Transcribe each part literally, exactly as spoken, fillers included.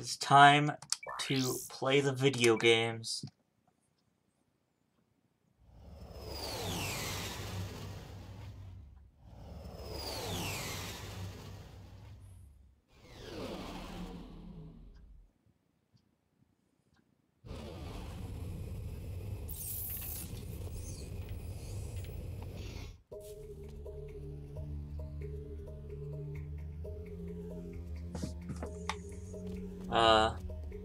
It's time to play the video games. Uh...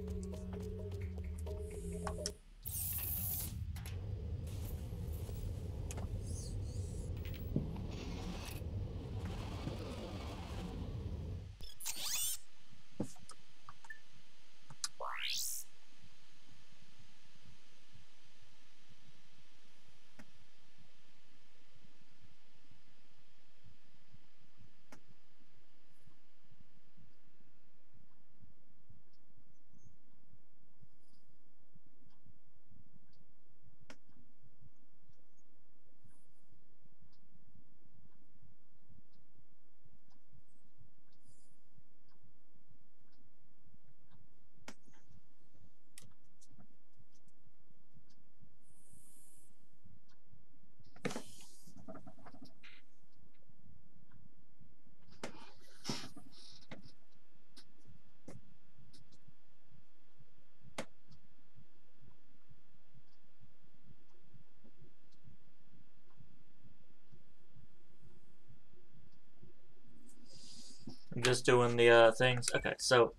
I'm just doing the uh, things. Okay, so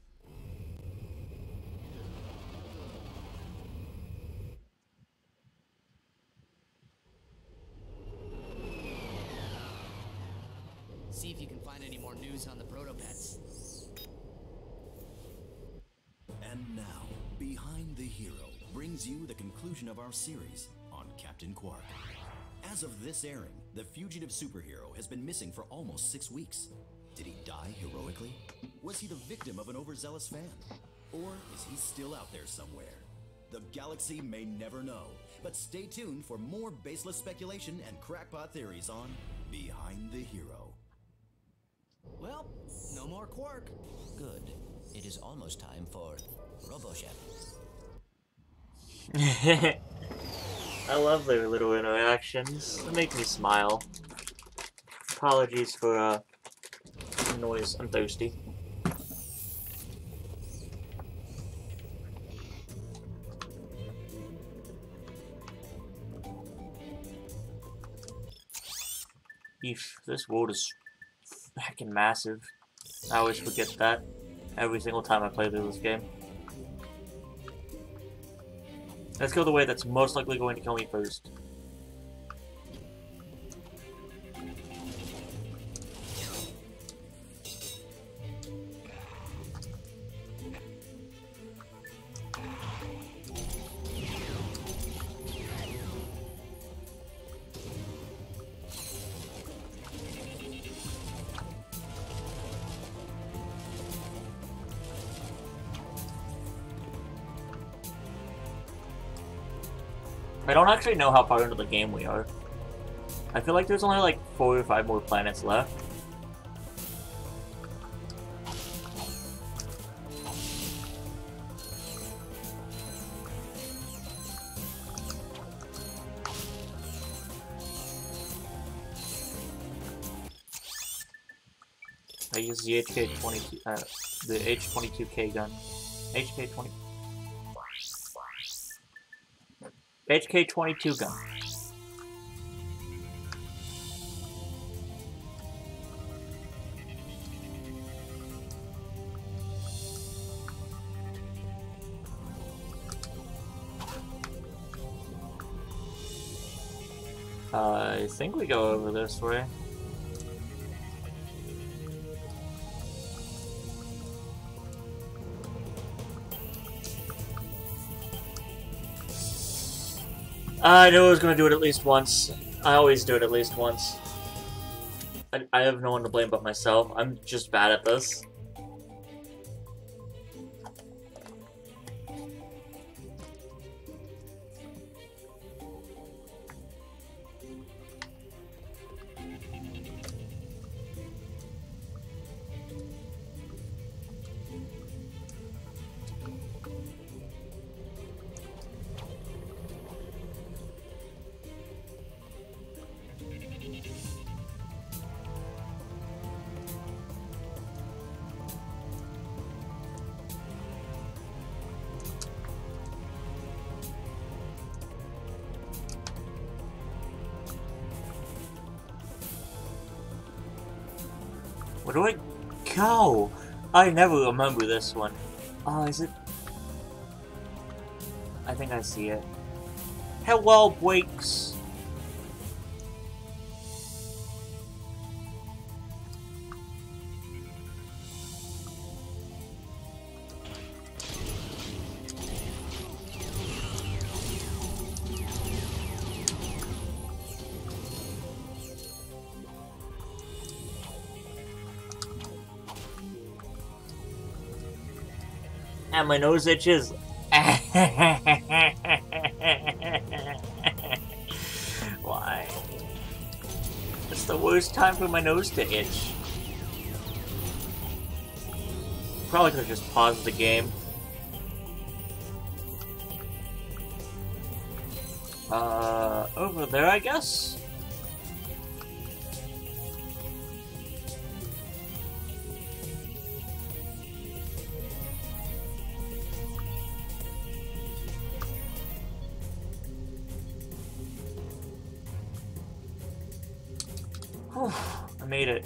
see if you can find any more news on the Protopets. And now, Behind the Hero brings you the conclusion of our series on Captain Quark. As of this airing, the fugitive superhero has been missing for almost six weeks. Did he die heroically? Was he the victim of an overzealous fan? Or is he still out there somewhere? The galaxy may never know, but stay tuned for more baseless speculation and crackpot theories on Behind the Hero. Well, no more Quark. Good. It is almost time for RoboChef. I love their little interactions. They make me smile. Apologies for uh noise. I'm thirsty. Eesh, this world is fucking massive. I always forget that every single time I play through this game. Let's go the way that's most likely going to kill me first. I don't actually know how far into the game we are. I feel like there's only like four or five more planets left. I use the H K twenty-two, uh, the H twenty-two K gun. H K twenty. H K twenty-two gun. Uh, I think we go over this way. I knew I was going to do it at least once. I always do it at least once. I, I have no one to blame but myself. I'm just bad at this. Where do I go? I never remember this one. Oh, is it? I think I see it. Hello, Breaks. And my nose itches. Why? It's the worst time for my nose to itch. Probably could have just paused the game. Uh, over there, I guess? Whew, I made it.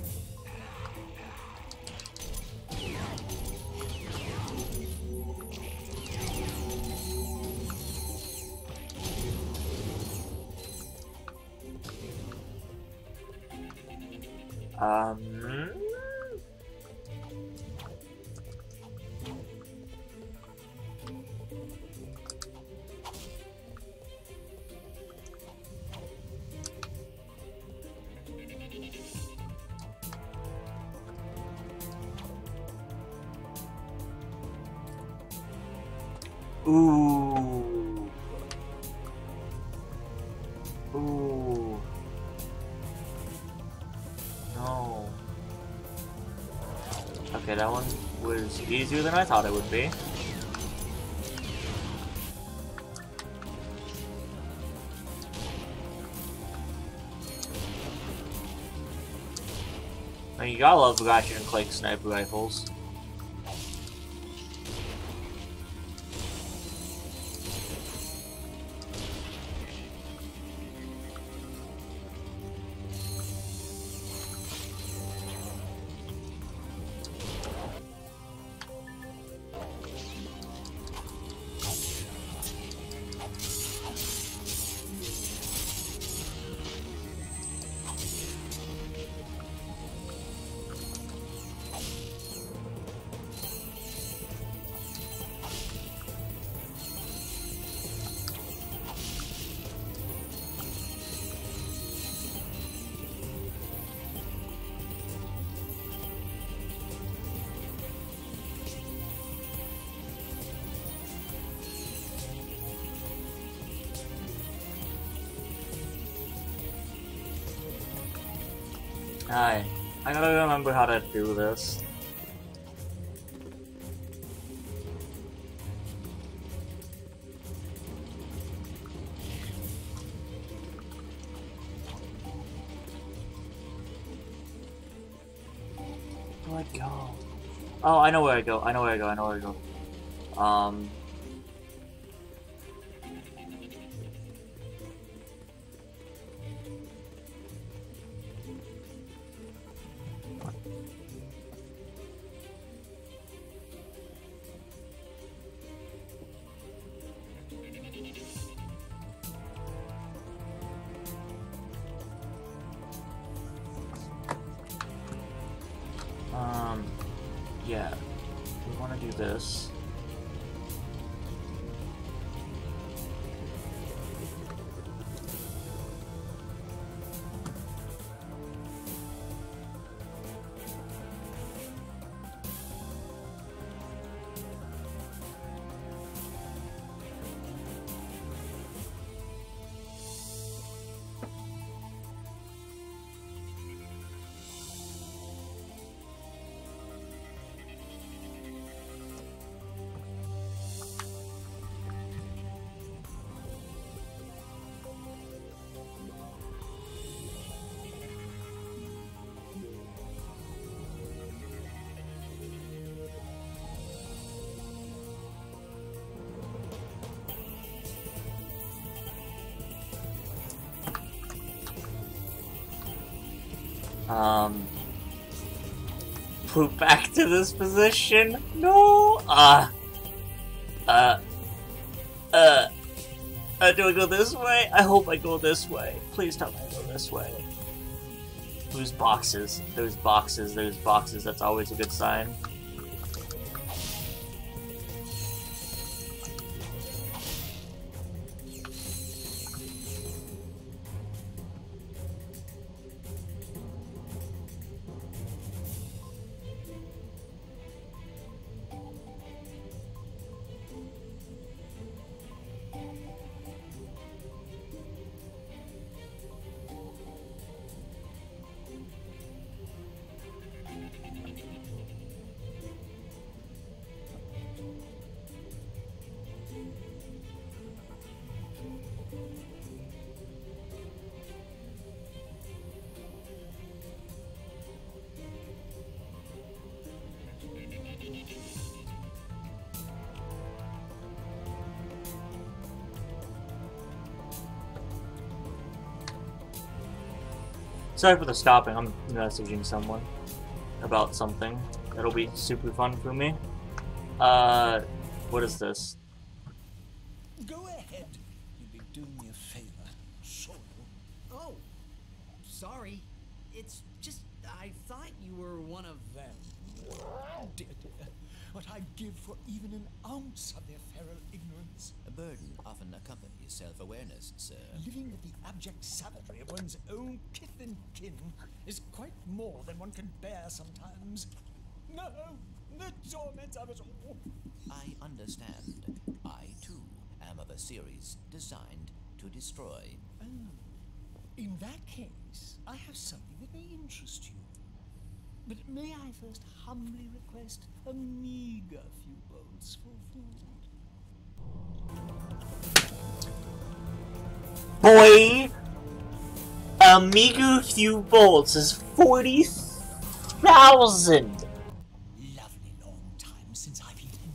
Um... Ooh. Ooh. No. Okay, that one was easier than I thought it would be. I mean, you gotta love Ratchet and Clank sniper rifles. Alright, I gotta remember how to do this. Where do I go? Oh, I know where I go, I know where I go, I know where I go. Um... Um, yeah, we want to do this. Um, put back to this position. No. Uh. Uh. Uh. Uh, do I go this way? I hope I go this way. Please tell me I go this way. Those boxes. Those boxes. Those boxes. That's always a good sign. Sorry for the stopping. I'm messaging someone about something. That'll be super fun for me. Uh, what is this? Go ahead. You'll be doing me a favor. Sure. Oh, sorry. It's just I thought you were one of Them. Dear, dear, what I'd give for even an ounce of their feral ignorance. A burden often accompanies self-awareness, sir. Living with the abject savagery of one's own kith and kin is quite more than one can bear sometimes. No, the torment of it all. I understand. I, too, am of a series designed to destroy. Oh, in that case, I have something that may interest you. But may I first humbly request a meager few bolts for food? Boy, a meager few bolts is forty thousand. Lovely long time since I've eaten.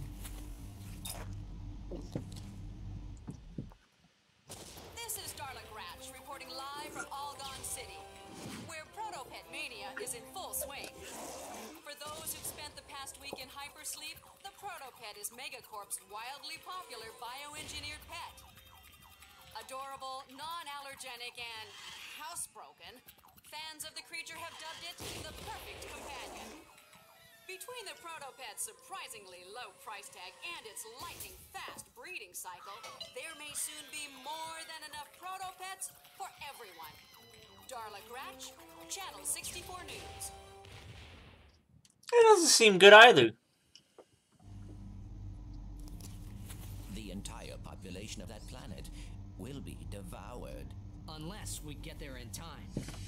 This is Darla Gratch reporting live from Algon City, where Protopet Mania is in full swing. For those who've spent the past week in hypersleep, the Protopet is Megacorp's wildly popular bioengineered pet. Adorable, non-allergenic, and housebroken, fans of the creature have dubbed it the perfect companion. Between the Protopet's surprisingly low price tag and its lightning-fast breeding cycle, there may soon be more than enough Protopets for everyone. Darla Gratch, Channel sixty-four News. It doesn't seem good either. The entire population of that planet will be devoured. unless we get there in time.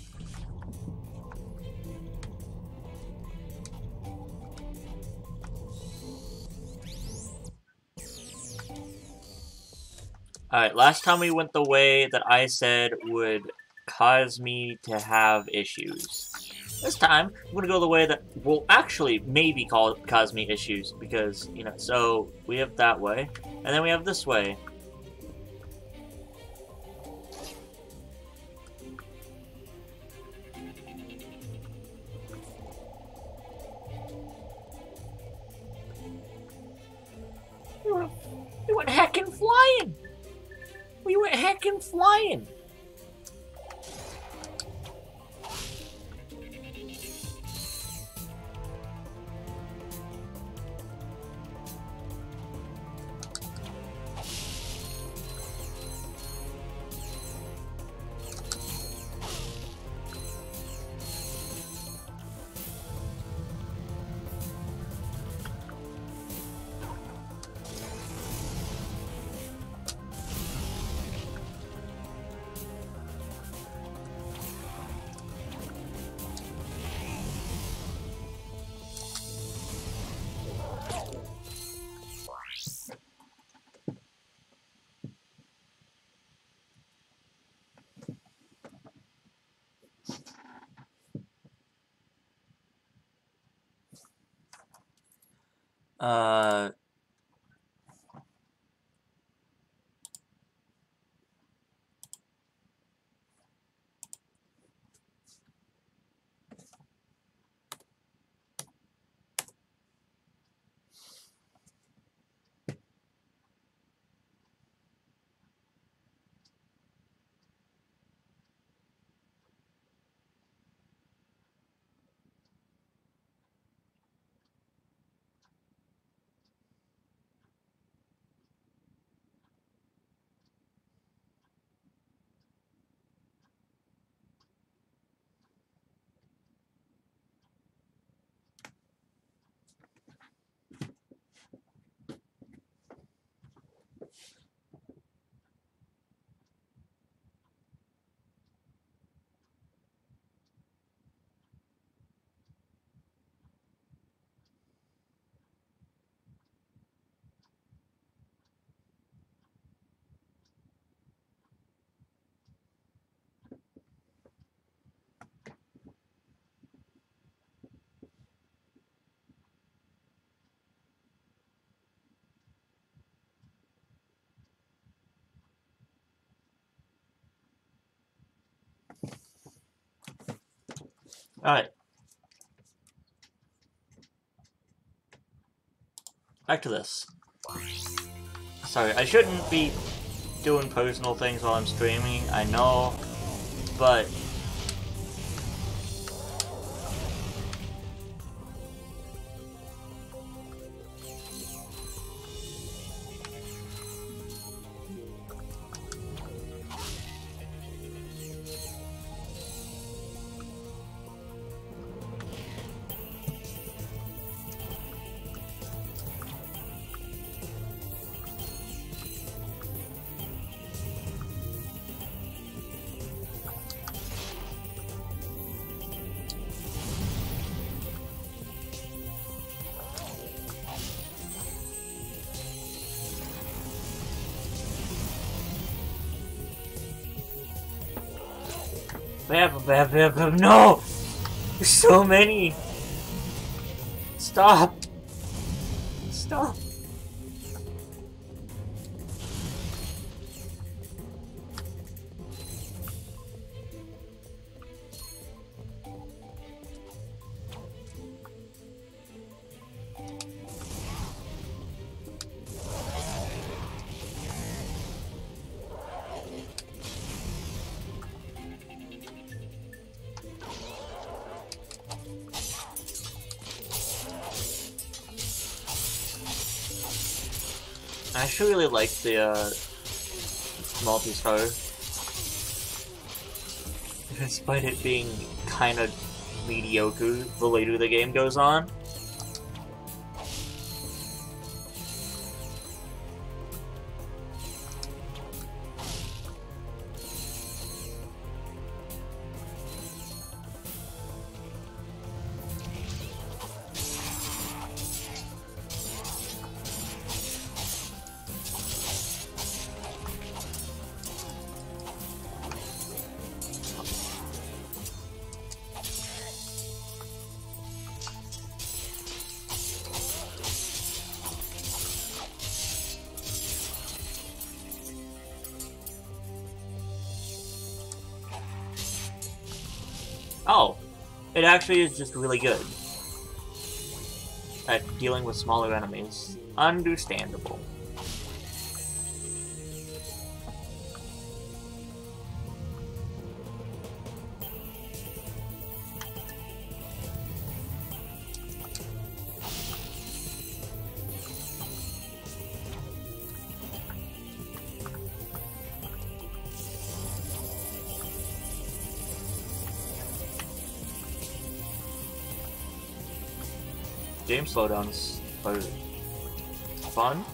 Alright, last time we went the way that I said would cause me to have issues. This time, I'm gonna go the way that will actually maybe call, cause me issues, because, you know, so we have that way, and then we have this way. We went, we went heckin' flying! We went heckin' flying! Uh... Alright. Back to this. Sorry, I shouldn't be doing personal things while I'm streaming, I know, but Bam, bam, bam, bam, no! There's so many! Stop! Stop! I actually really like the uh, multi-star, despite it being kind of mediocre the later the game goes on. Oh, it actually is just really good at dealing with smaller enemies. Understandable. Game slowdowns are fun.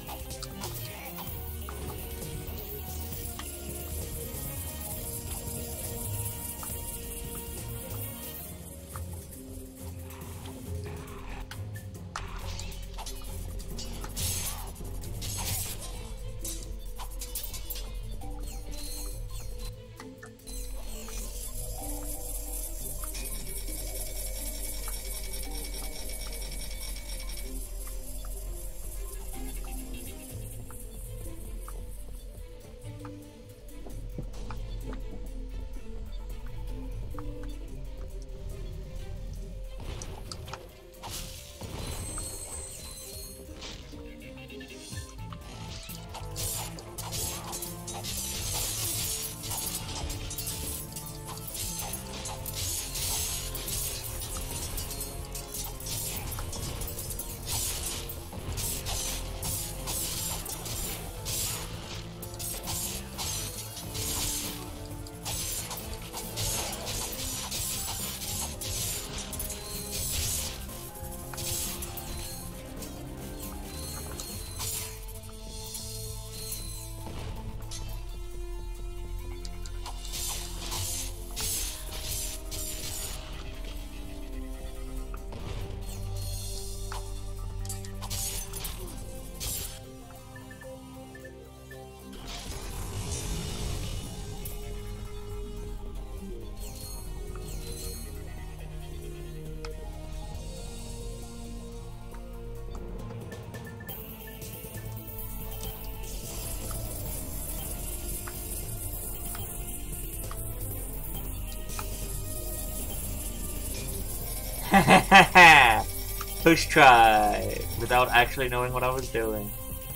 First try, without actually knowing what I was doing.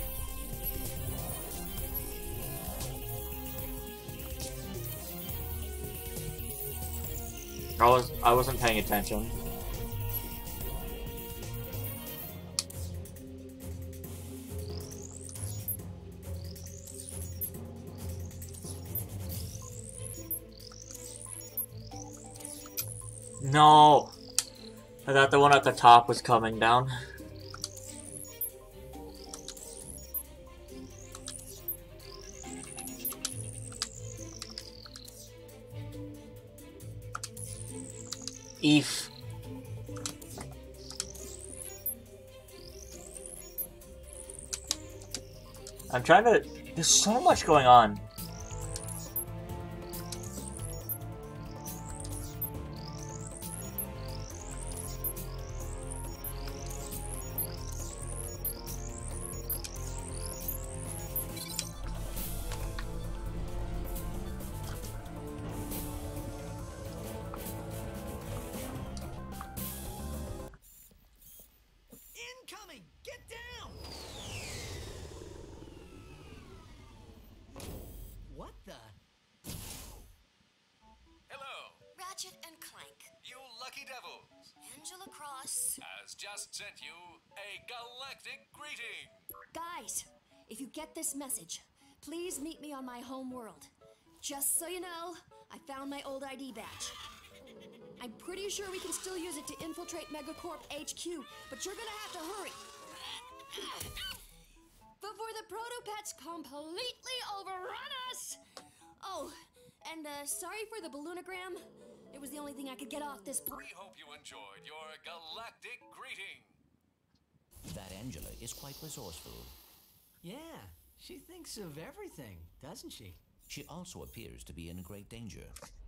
I was I wasn't paying attention. No! I thought the one at the top was coming down. Eve. I'm trying to... There's so much going on. Incoming! Get down! What the? Hello, Ratchet and Clank. you lucky devils. Angela Cross. Has just sent you a galactic greeting. Guys, if you get this message, please meet me on my home world. Just so you know, I found my old I D badge. I'm pretty sure we can still use it to infiltrate Megacorp H Q, but you're gonna have to hurry. Before the Protopets completely overrun us! Oh, and uh, sorry for the balloonogram. It was the only thing I could get off this point. We hope you enjoyed your galactic greeting. That Angela is quite resourceful. Yeah, she thinks of everything, doesn't she? She also appears to be in great danger.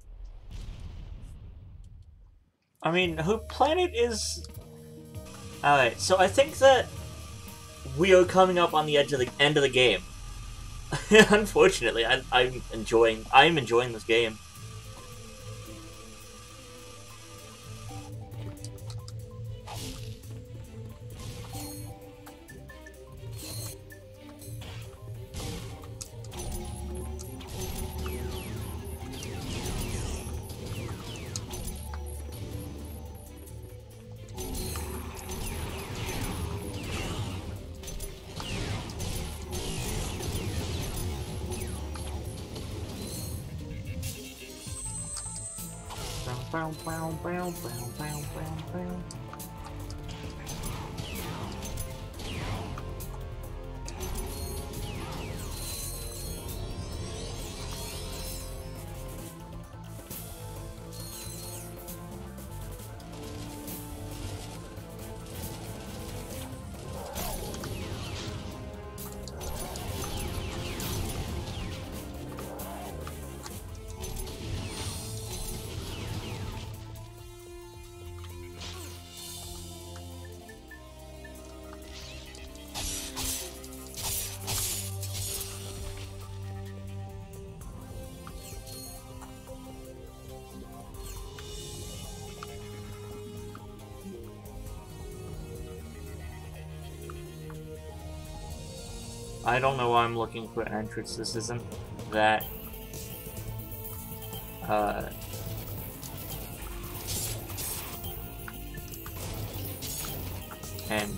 I mean, her planet is... Alright, so I think that we are coming up on the edge of the end of the game. Unfortunately, I, I'm enjoying I'm enjoying this game. Bow, bow, bow, bow, bow, bow, bow. I don't know why I'm looking for an entrance. This isn't that... Uh... And...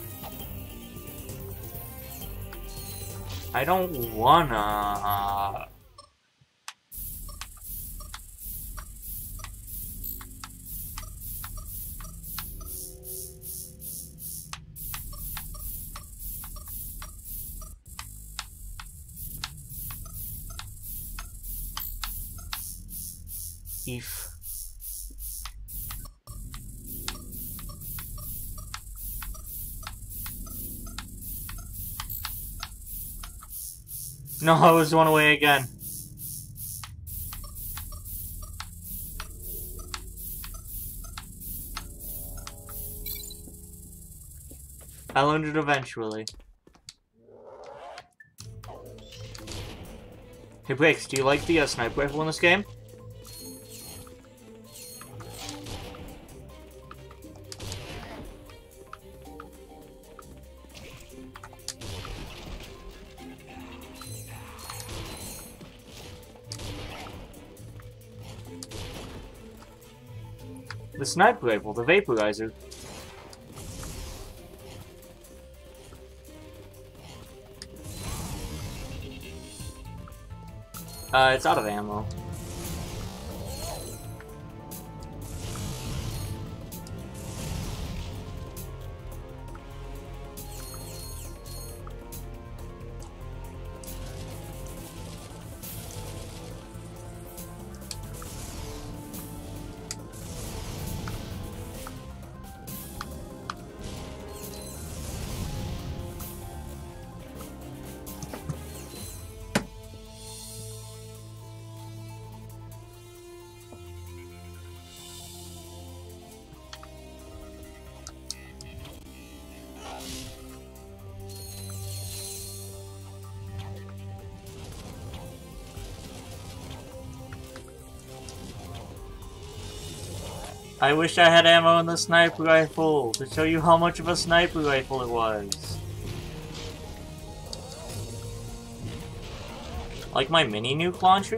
I don't wanna... Uh... If no, I was one away again. I learned it eventually. Hey Briggs, do you like the uh, sniper rifle in this game? The sniper rifle, the vaporizer. Uh, it's out of ammo. I wish I had ammo in the sniper rifle to show you how much of a sniper rifle it was. Like my mini nuke launcher?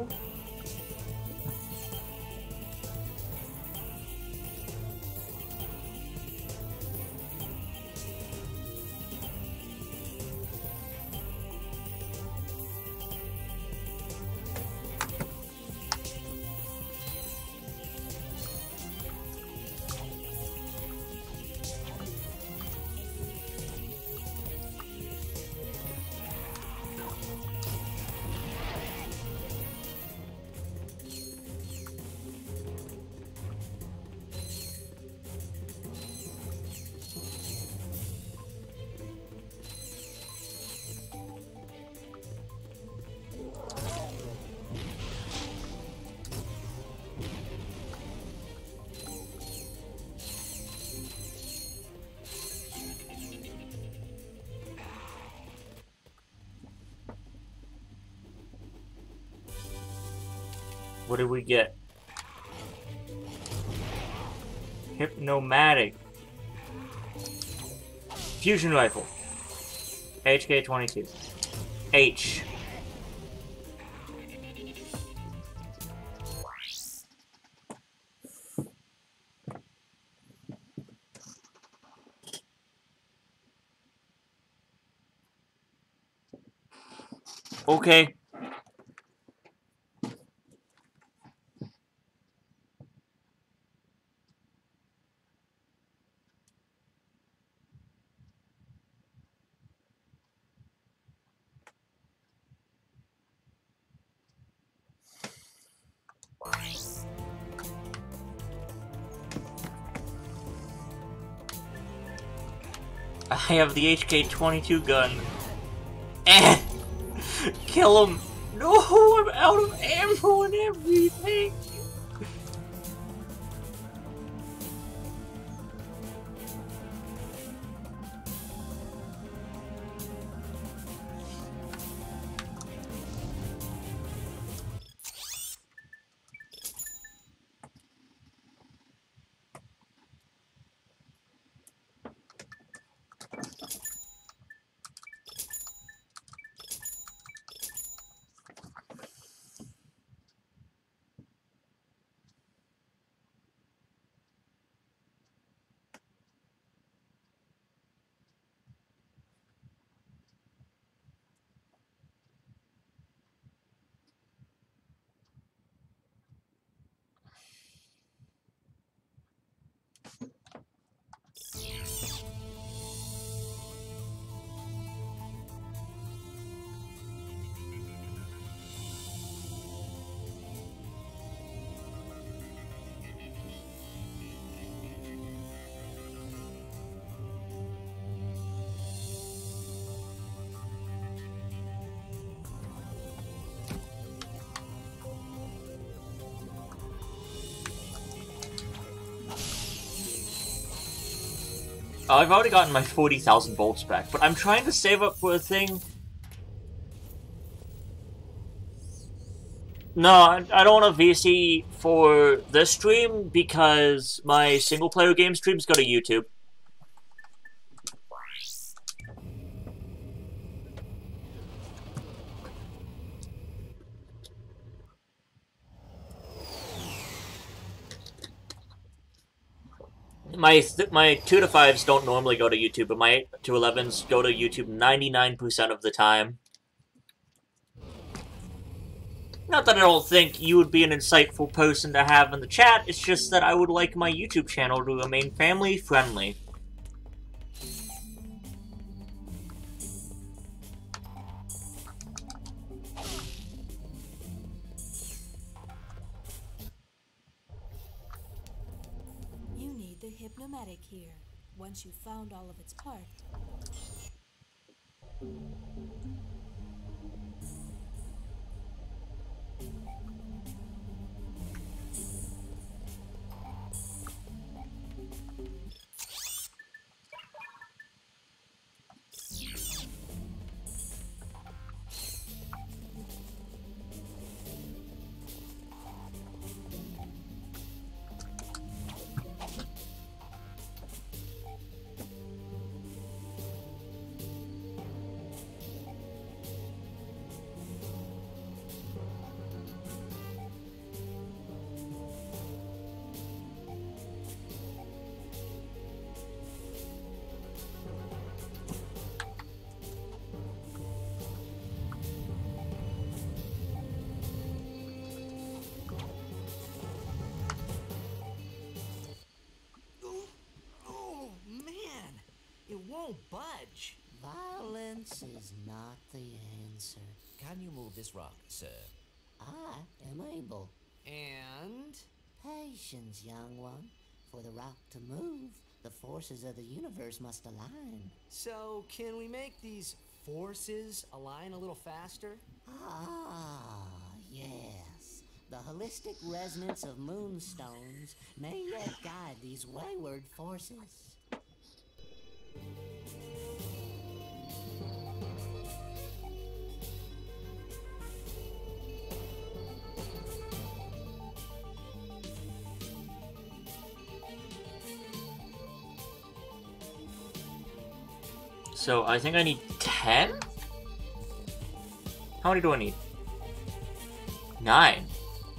What did we get? Hypnomatic. Fusion rifle. H K twenty-two. H. Okay. I have the H K twenty-two gun. Eh! Kill him! No, I'm out of ammo and everything! Oh, I've already gotten my forty thousand bolts back, but I'm trying to save up for a thing. No, I I don't want a V C for this stream because my single-player game streams go to YouTube. My th my two to fives don't normally go to YouTube, but my eight to elevens go to YouTube ninety-nine percent of the time. Not that I don't think you would be an insightful person to have in the chat, it's just that I would like my YouTube channel to remain family-friendly. You need the Hypnomatic here, once you've found all of its parts. won't budge. Violence is not the answer. Can you move this rock, sir? I am able. And? Patience, young one. For the rock to move, the forces of the universe must align. So, can we make these forces align a little faster? Ah, yes. The holistic resonance of moonstones may yet guide these wayward forces. So I think I need ten? How many do I need? Nine.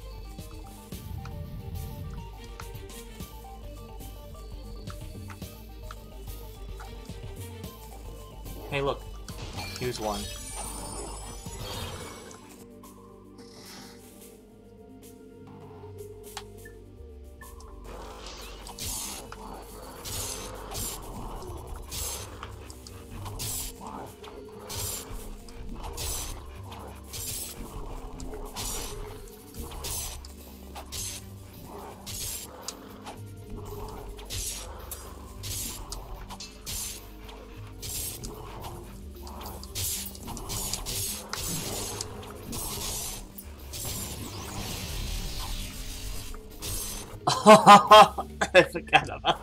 Hey, look. Here's one. I forgot about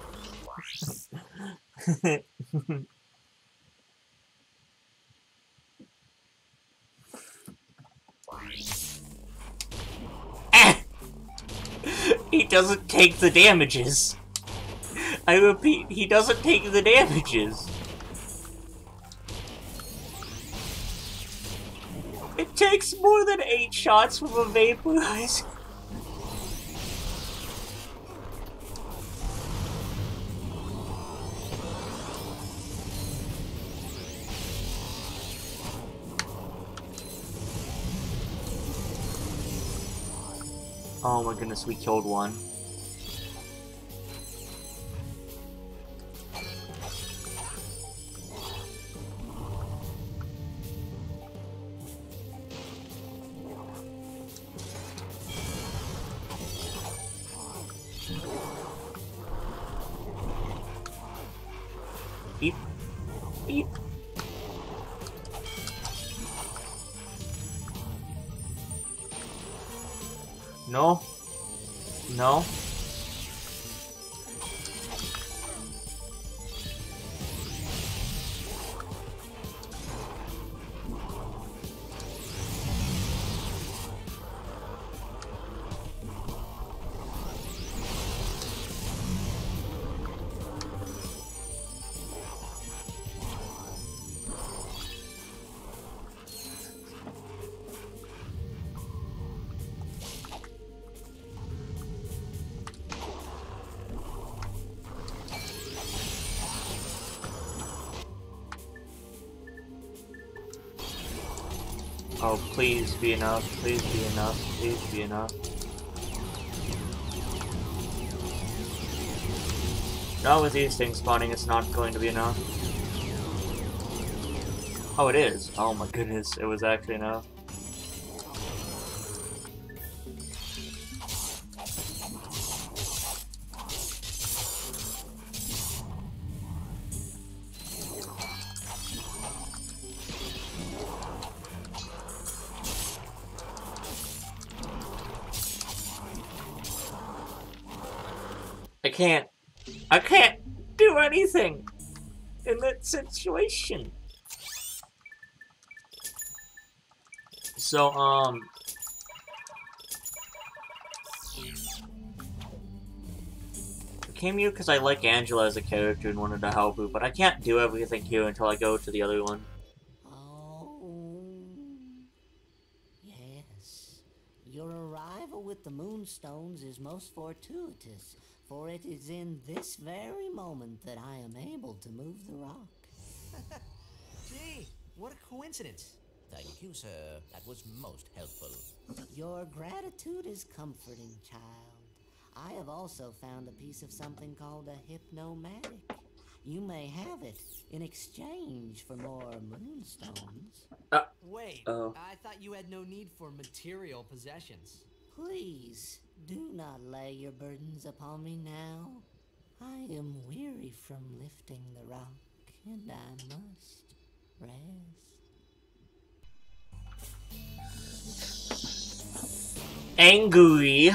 He doesn't take the damages. I repeat, he doesn't take the damages. It takes more than eight shots from a vaporizer. Oh my goodness, we killed one. Beep. Beep. No. No. Oh, please be enough. Please be enough. Please be enough. Not with these things spawning, it's not going to be enough. Oh, it is. Oh my goodness, it was actually enough. I can't. I can't do anything in that situation. So, um... I came here because I like Angela as a character and wanted to help her, but I can't do everything here until I go to the other one. Oh... Yes. Your arrival with the Moonstones is most fortuitous, for it is in this very moment that I am able to move the rock. Gee, what a coincidence. Thank you, sir. That was most helpful. Your gratitude is comforting, child. I have also found a piece of something called a hypnomatic. You may have it in exchange for more moonstones. Uh, Wait, oh. I thought you had no need for material possessions. Please, do not lay your burdens upon me now. I am weary from lifting the rock, and I must rest. Angry.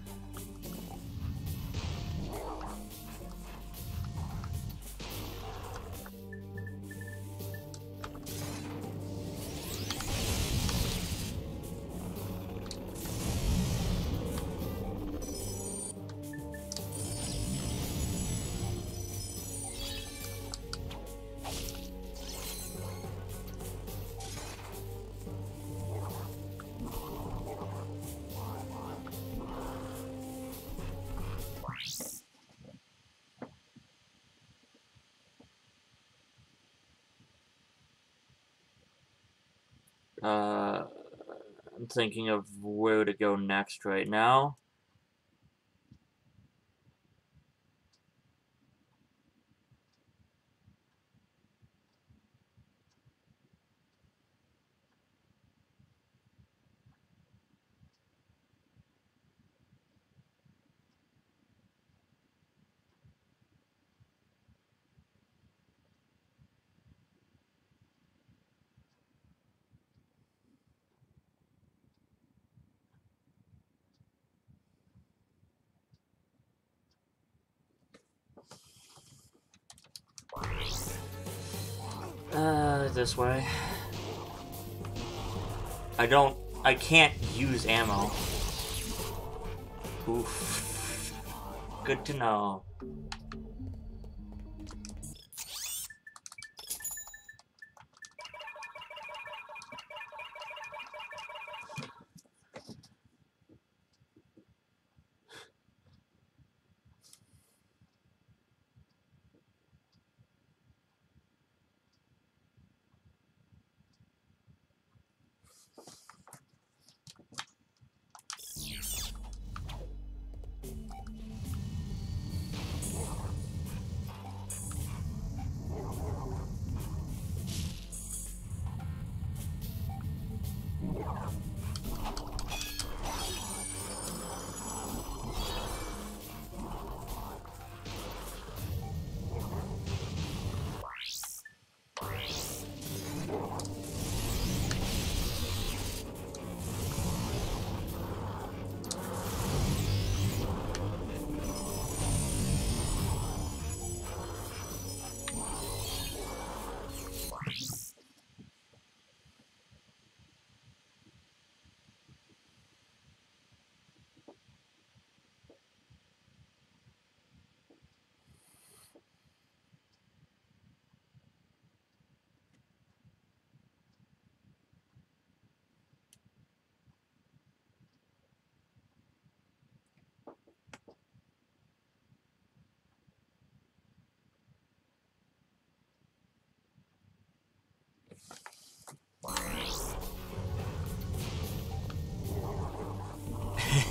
Uh, I'm thinking of where to go next right now. Uh, this way. I don't... I can't use ammo. Oof. Good to know.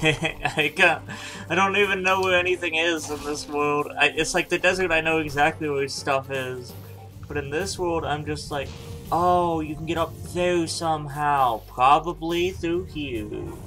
I can't. I don't even know where anything is in this world. I, it's like the desert. I know exactly where stuff is, but in this world, I'm just like, oh, you can get up there somehow, probably through here.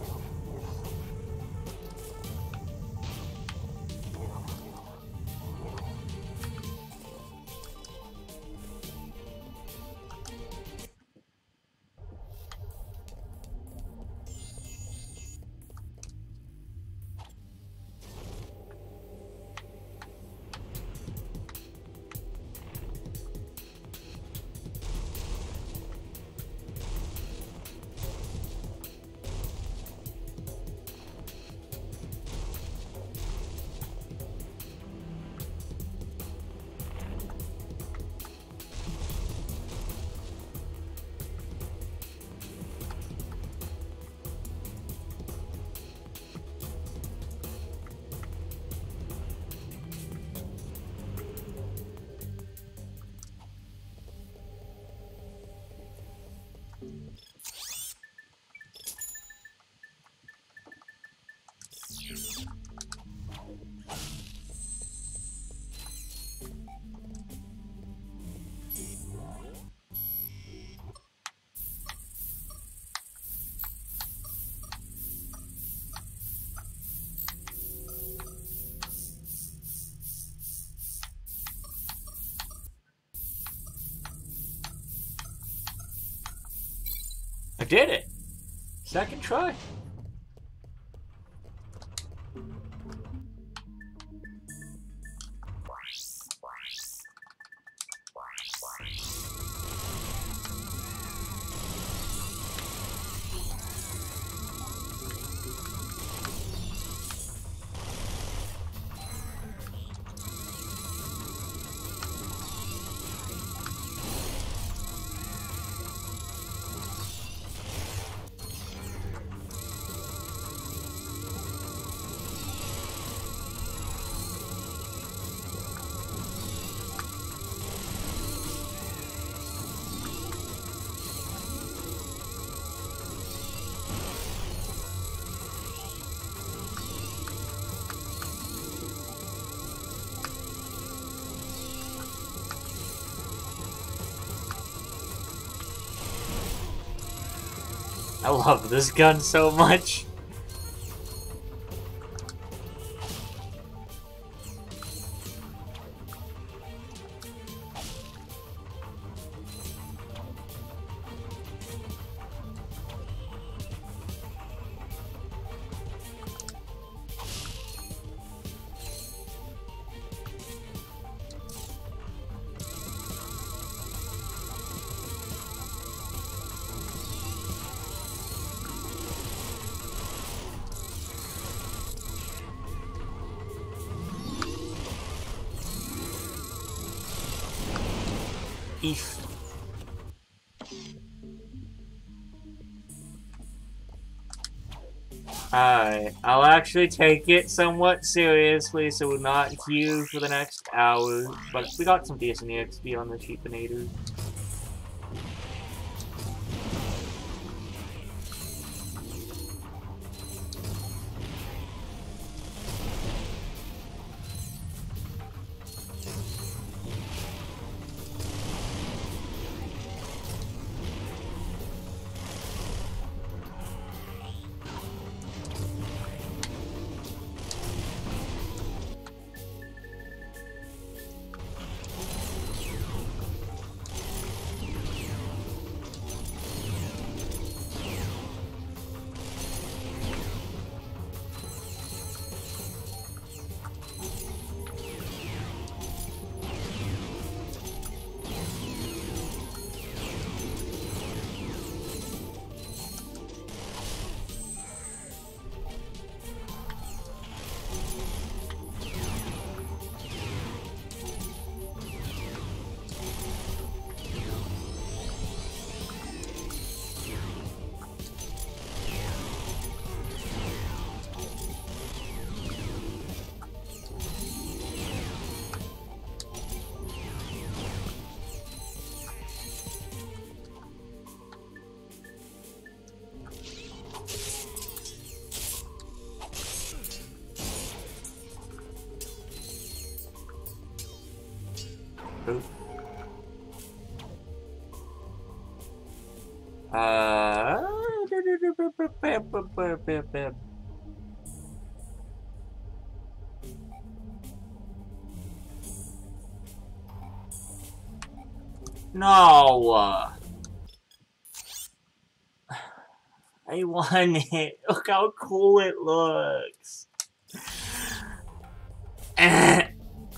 I did it! Second try. I love this gun so much. Eef. Alright, I'll actually take it somewhat seriously, so we're not here for the next hour. But we got some decent E X P on the Sheepinator. Ooh. Uh. No. I want it. Look how cool it looks. Eh.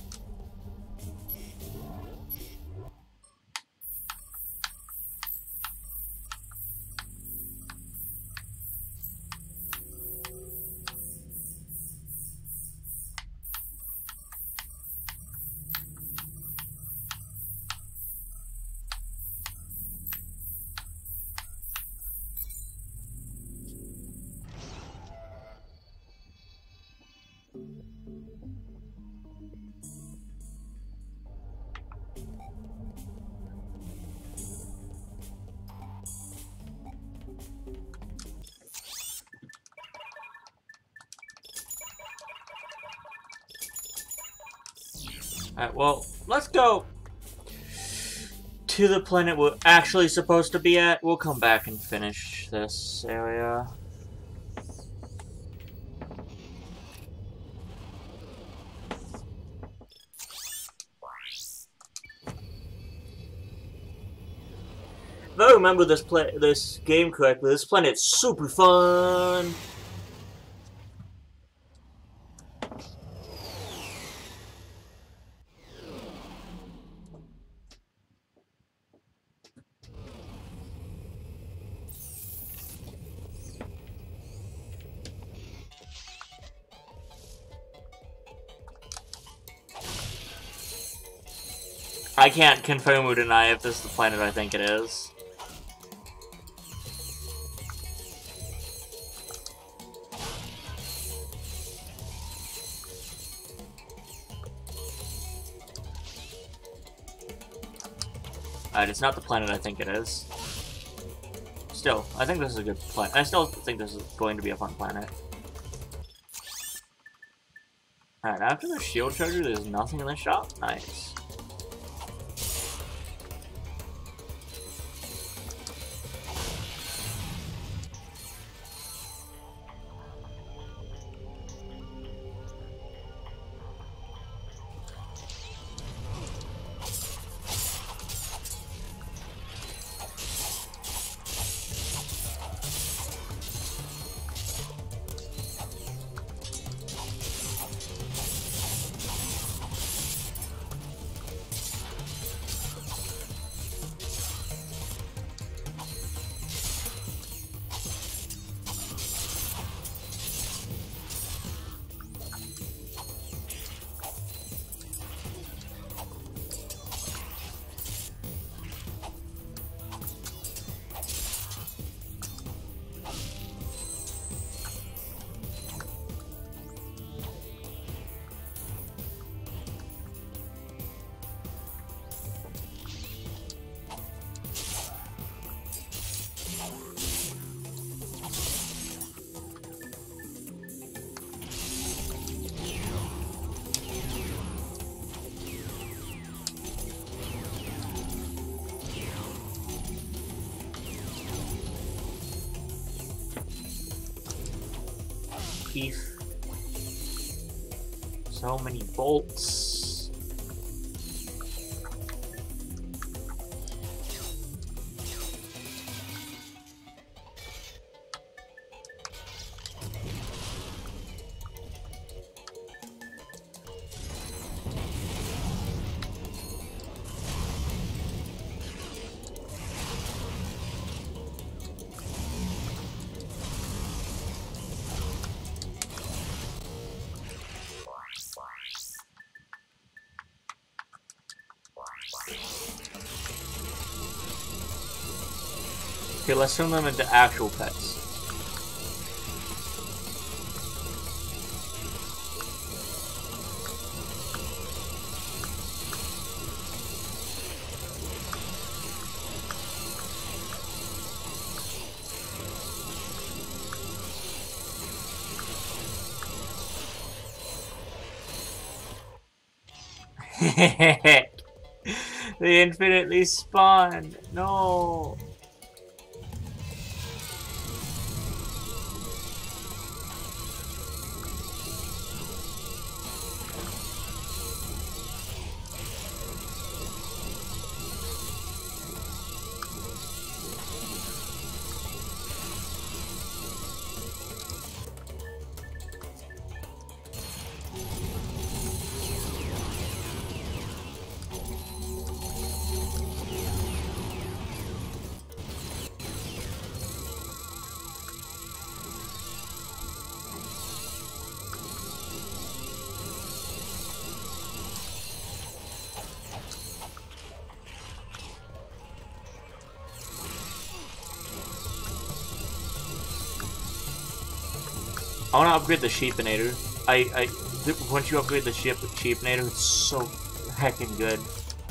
Alright, well, let's go to the planet we're actually supposed to be at. We'll come back and finish this area. If I remember this play this game correctly, this planet's super fun. I can't confirm or deny if this is the planet I think it is. Alright, it's not the planet I think it is. Still, I think this is a good planet. I still think this is going to be a fun planet. Alright, after the shield charger, there's nothing in the shop? Nice. So many bolts. Okay, let's turn them into actual pets. They infinitely spawn. No. I want to upgrade the Sheepinator. I, I, th once you upgrade the ship Sheepinator, it's so heckin' good.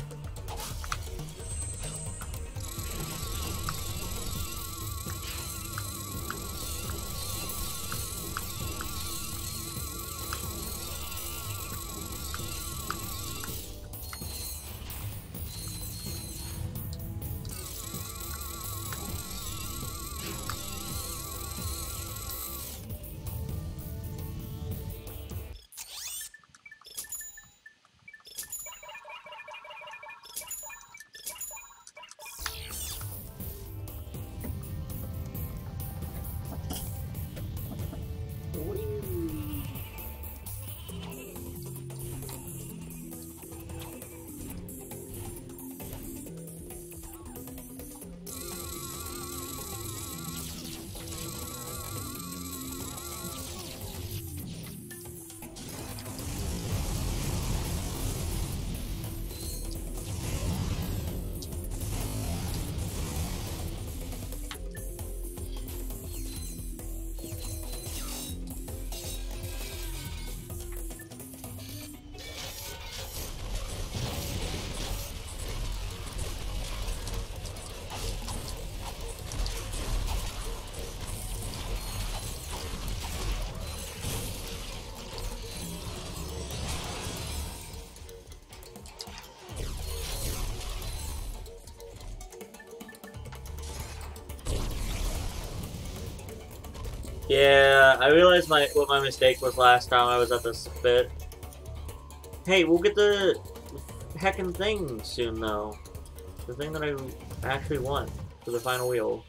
Yeah, I realized my what my mistake was last time I was at this bit. Hey, we'll get the heckin' thing soon though. The thing that I actually want for the final wheel.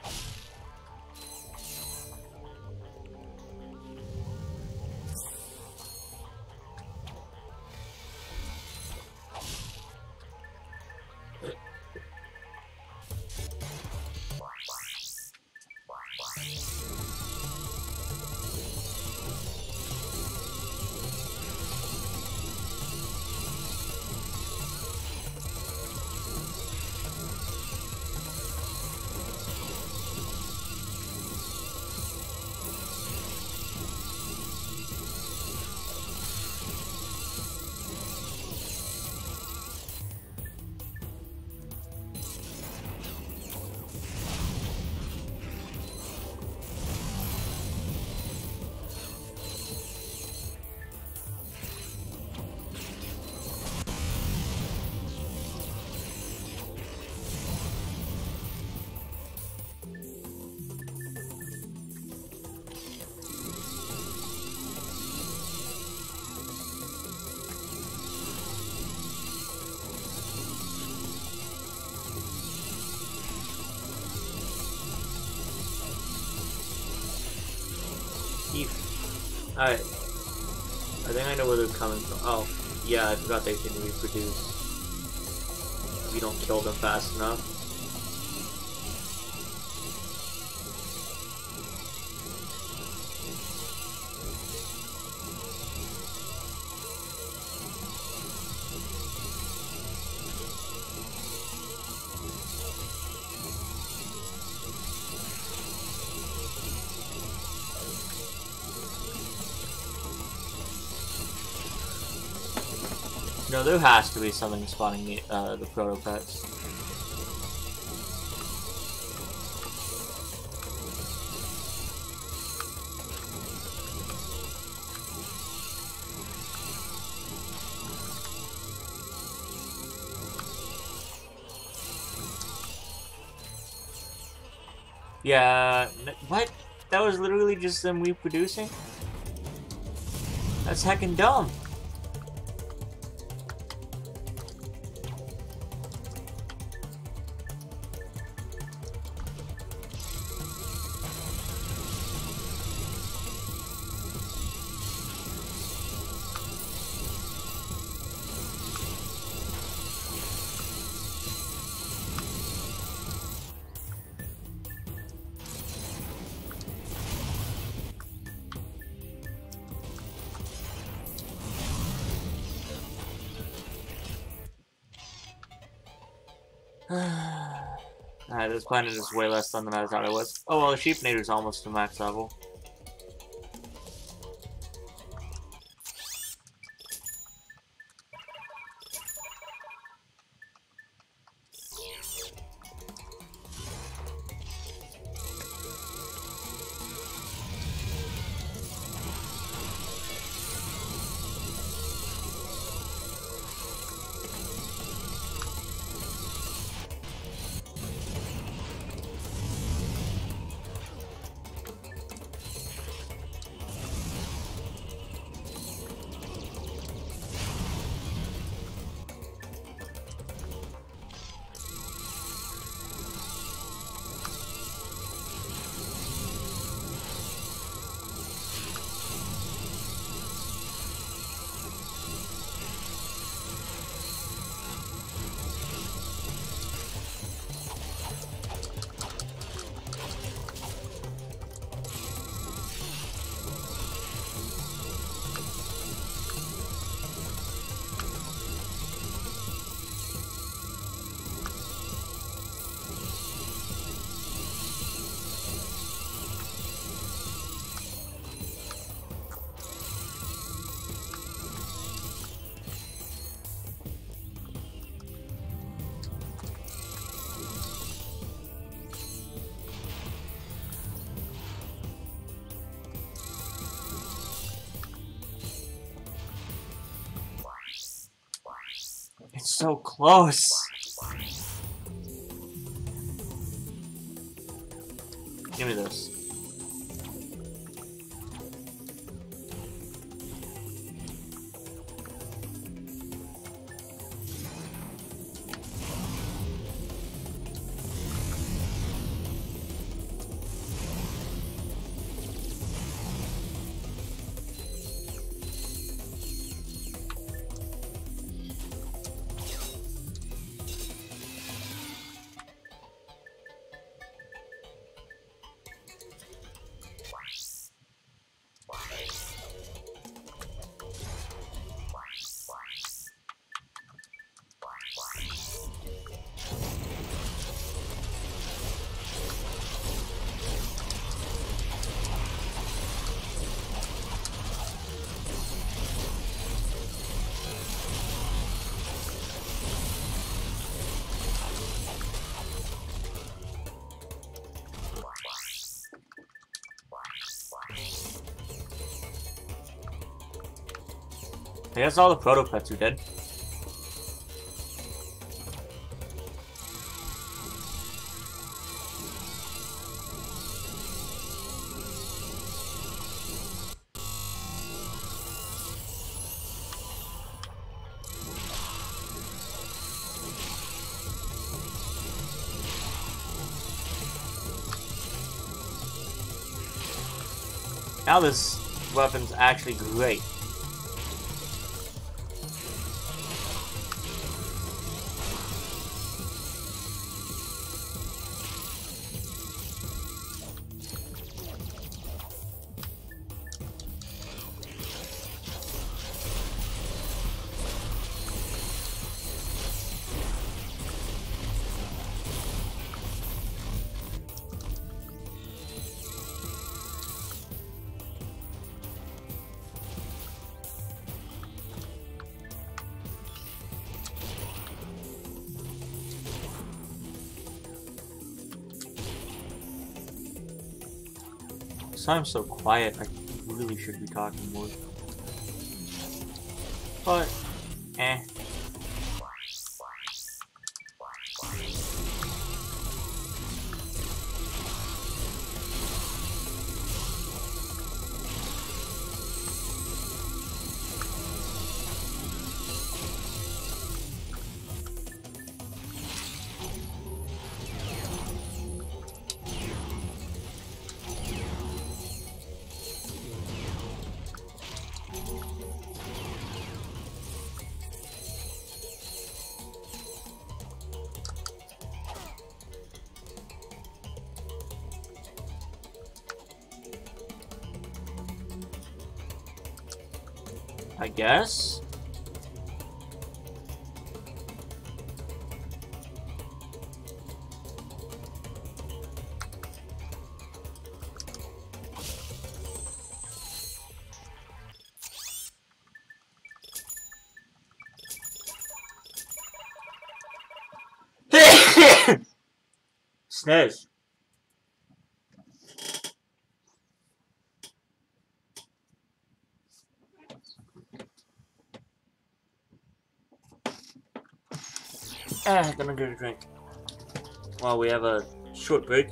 Alright. I think I know where they're coming from. Oh, yeah, I forgot they can reproduce. If you don't kill them fast enough. No, there has to be something spawning the, uh, the proto-pets. Yeah, what? That was literally just them reproducing? That's heckin' dumb. Alright, this planet is way less fun than I thought it was. Oh well, the Sheepnader's almost to max level. It's so close. Give me this. I guess all the proto-pets are dead. Now this weapon's actually great. I'm so quiet, I really should be talking more. But, eh. I guess. Sniz. Ah, gonna get a drink. While we have a short break.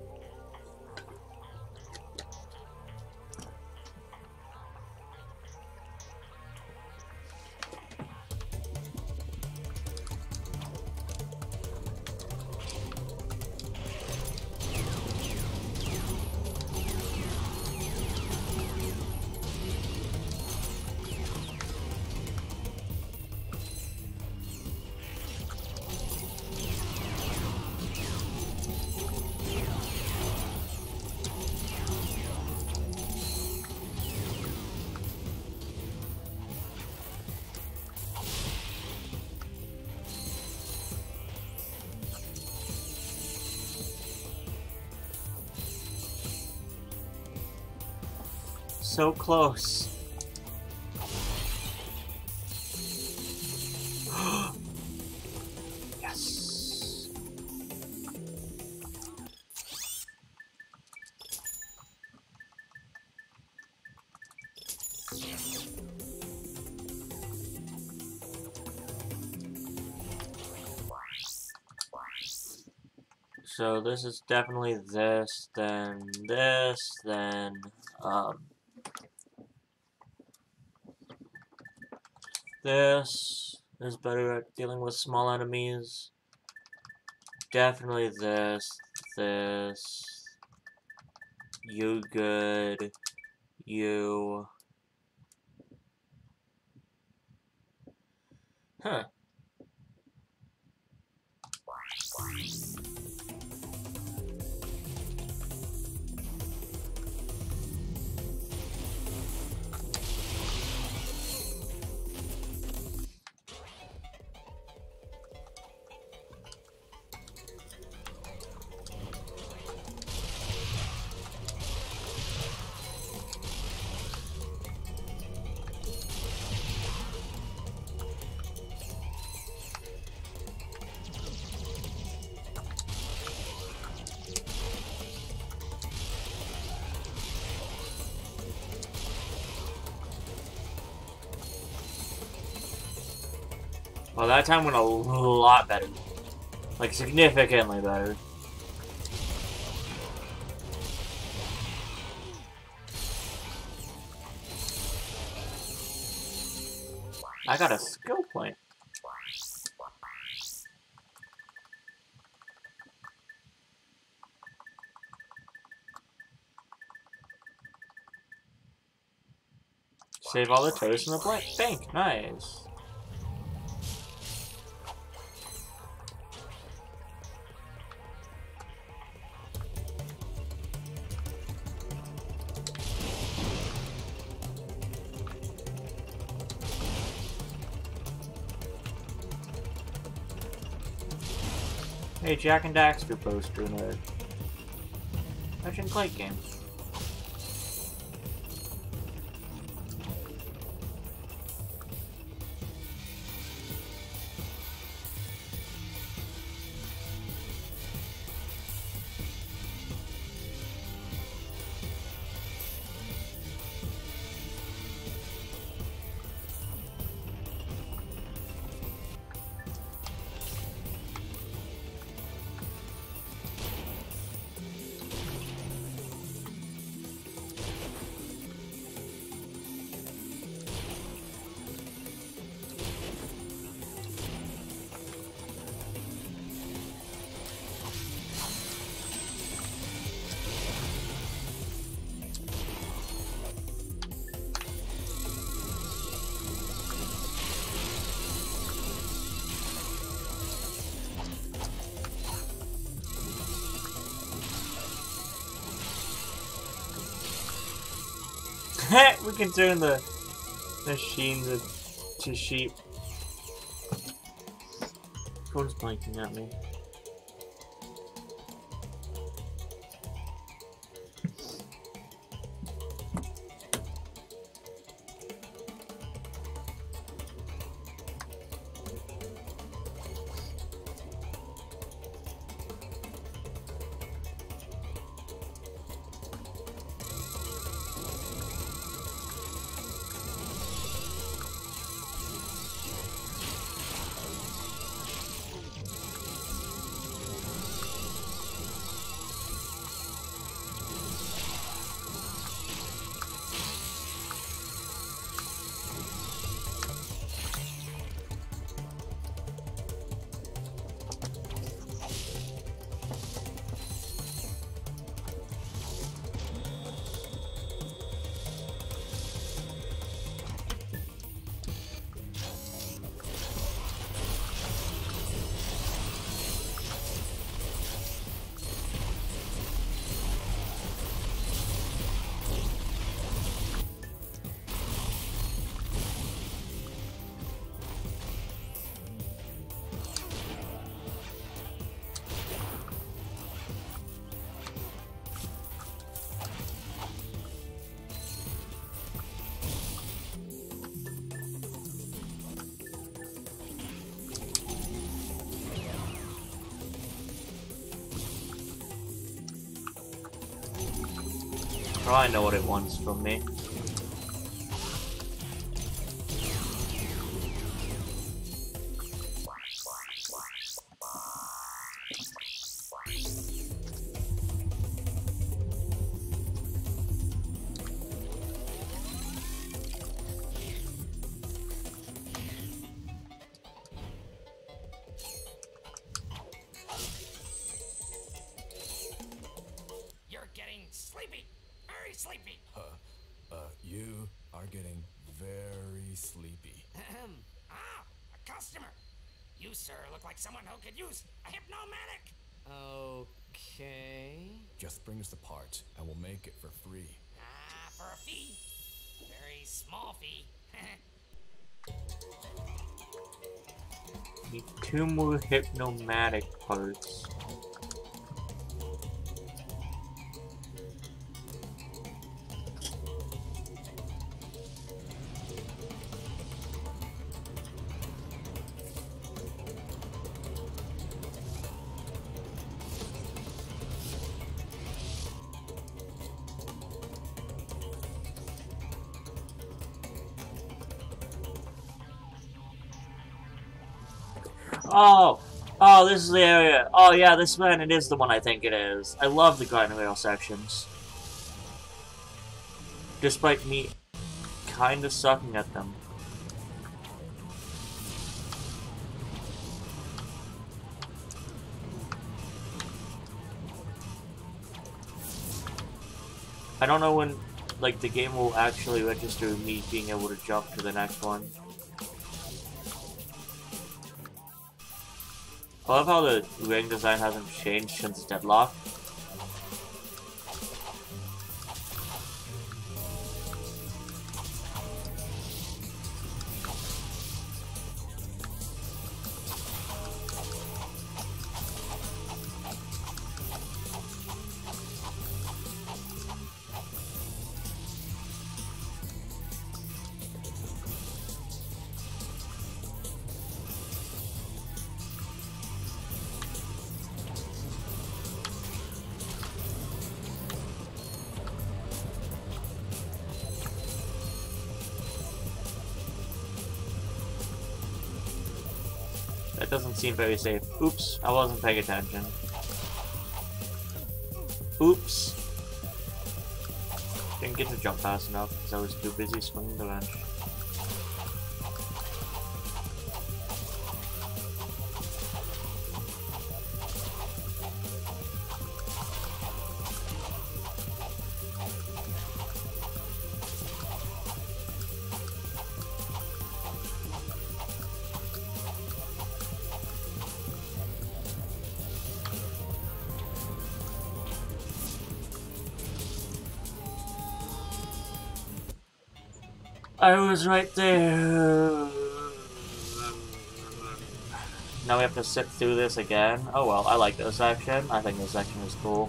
So close. Yes. So this is definitely this, then this, then um this is better at dealing with small enemies. Definitely this, this, you good, you. Huh. Well, that time went a lot better. Like, significantly better. I got a skill point. Save all the toast in the bank. Nice. Hey, Jack and Daxter poster in a Ratchet and Clank game. We can turn the Machine the to sheep. Phone's blinking at me. Oh, I know what it wants from me. You're getting sleepy. Very sleepy. Uh, uh, you are getting very sleepy. Ahem. Ah, a customer. You, sir, look like someone who could use a hypnomatic. Okay. Just bring us the parts, and we'll make it for free. Ah, for a fee. Very small fee. Need two more hypnomatic parts. Oh! Oh, this is the area. Oh, yeah, this man, it is the one I think it is. I love the grind rail sections. Despite me kinda sucking at them. I don't know when, like, the game will actually register me being able to jump to the next one. I love how the ring design hasn't changed since Deadlock. That doesn't seem very safe. Oops, I wasn't paying attention. Oops. Didn't get to jump fast enough because I was too busy swinging the wrench. I was right there. Now we have to sit through this again. Oh well, I like this section. I think this section is cool.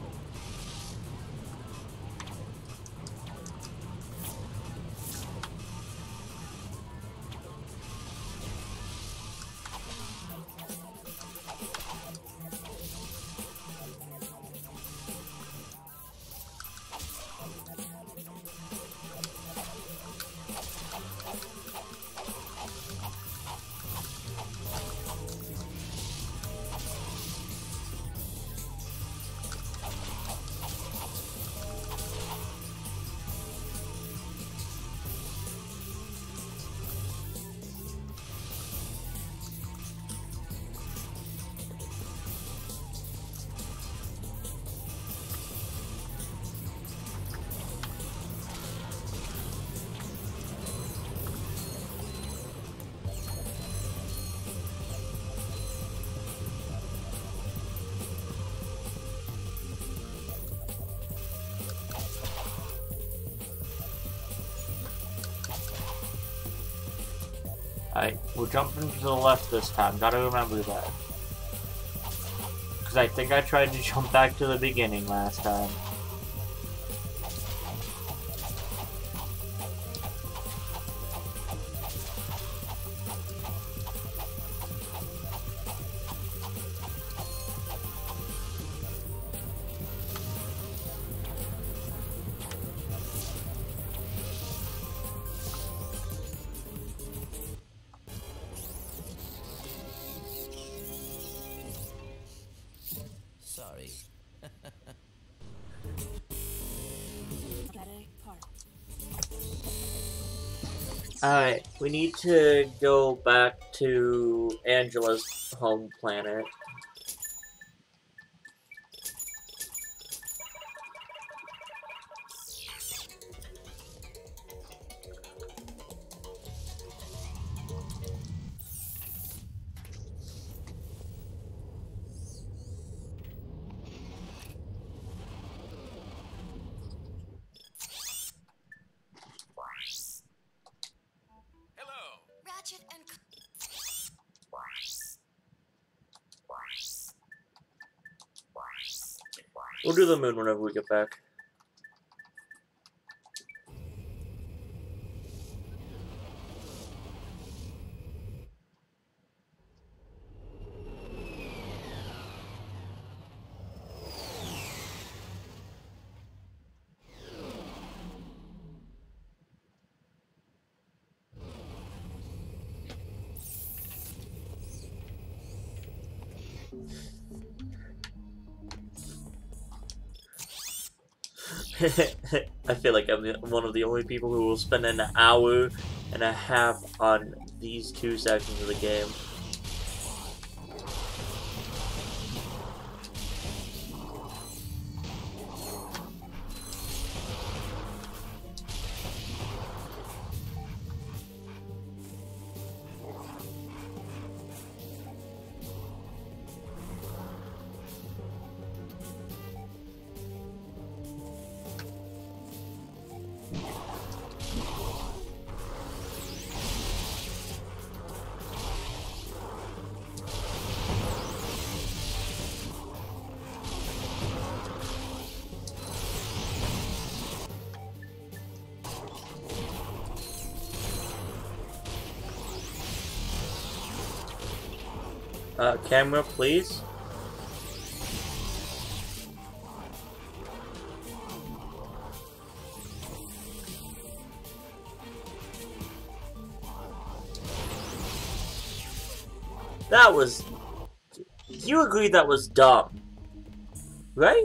Alright, we're jumping to the left this time. Gotta remember that. Because I think I tried to jump back to the beginning last time. Sorry. Alright, we need to go back to Angela's home planet. We'll do the moon whenever we get back. I feel like I'm the, one of the only people who will spend an hour and a half on these two sections of the game. Uh, camera, please. That was... You agree that was dumb, right?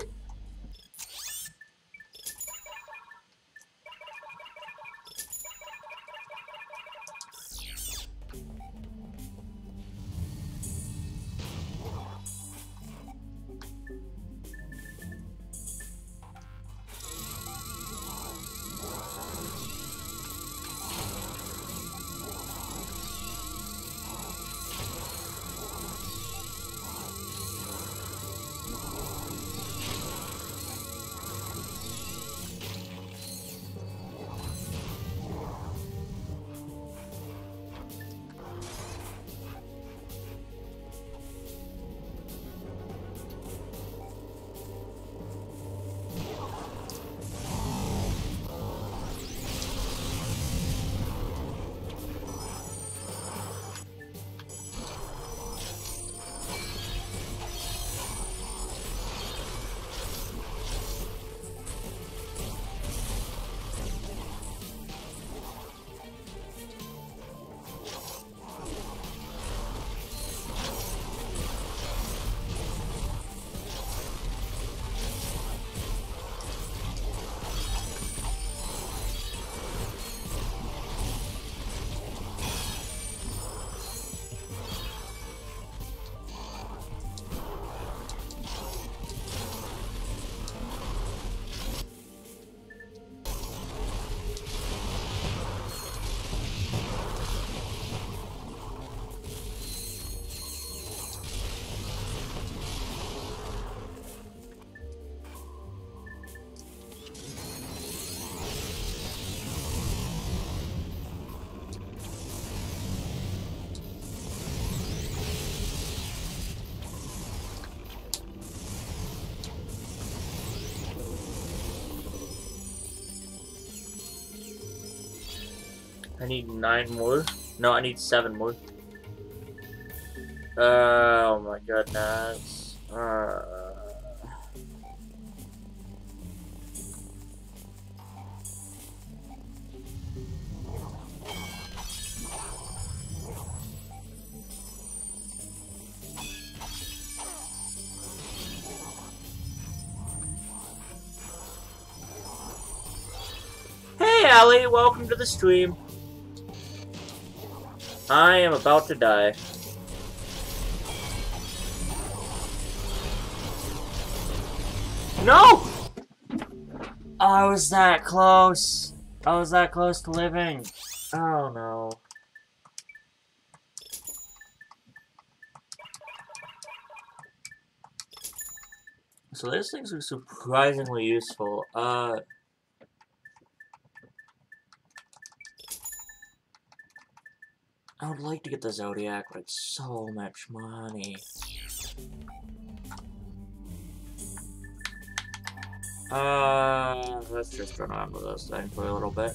I need nine more. No, I need seven more. Oh my goodness. Uh... Hey Allie, welcome to the stream. I am about to die. No! I was that close. I was that close to living. Oh no. So these things are surprisingly useful. Uh... I would like to get the Zodiac, but it's so much money. Uh, let's just run around with this thing for a little bit.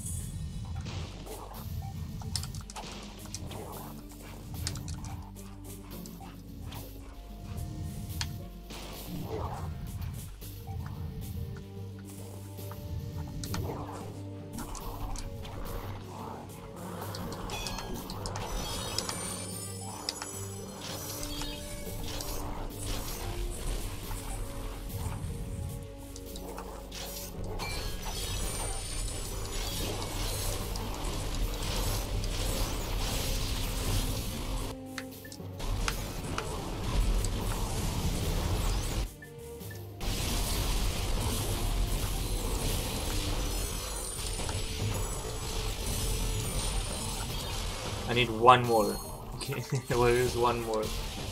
I need one more. Where is one more?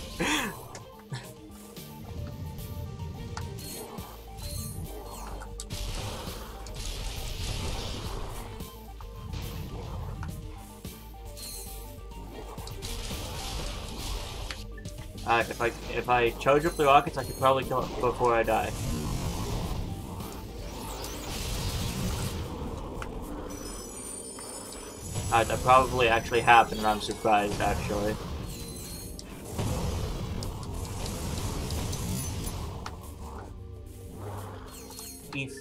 Uh, if I if I charge up the rockets, I could probably kill it before I die. Uh, that probably actually happened, and I'm surprised, actually. Beef.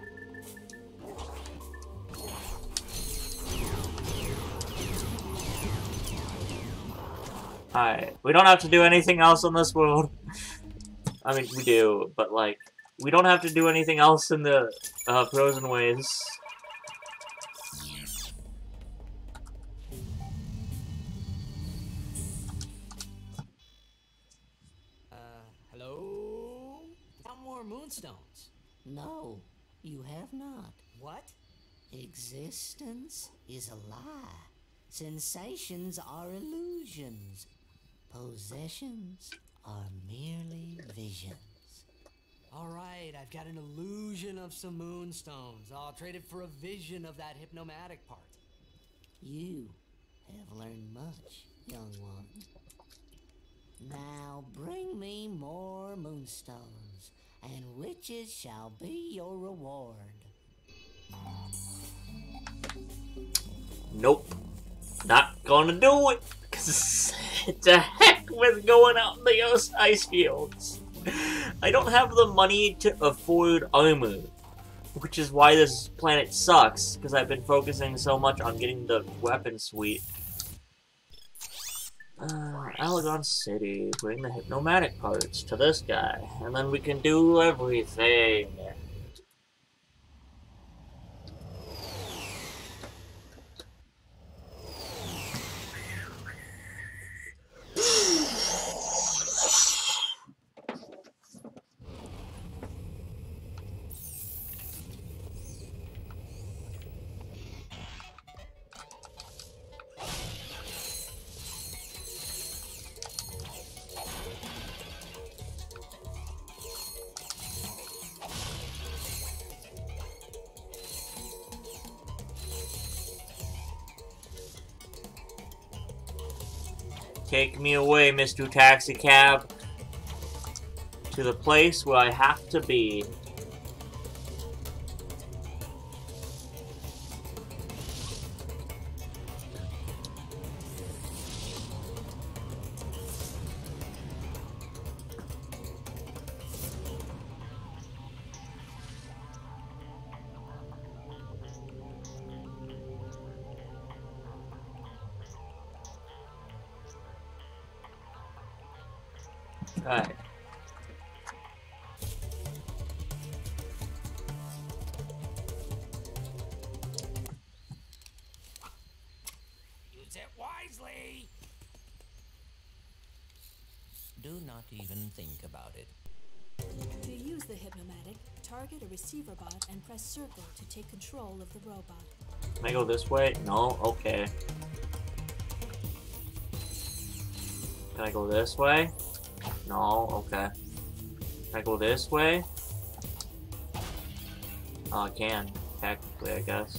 Alright, we don't have to do anything else in this world. I mean, we do, but, like, we don't have to do anything else in the uh, Frozen Ways. Moonstones? No, you have not. What? Existence is a lie. Sensations are illusions. Possessions are merely visions. Alright, I've got an illusion of some moonstones. I'll trade it for a vision of that hypnomatic part. You have learned much, young one. Now bring me more moonstones, and riches shall be your reward. Nope. Not gonna do it! Cause to heck with going out in the ice fields. I don't have the money to afford armor. Which is why this planet sucks, because I've been focusing so much on getting the weapon suite. Uh, Algon City, bring the hypnomatic parts to this guy, and then we can do everything. Take me away, Mister Taxi Cab, to the place where I have to be. Alright. Use it wisely. Do not even think about it. To use the Hypnomatic, target a receiver bot and press circle to take control of the robot. Can I go this way? No? Okay. Can I go this way? No? Okay. Can I go this way? Oh, I can. Technically, I guess.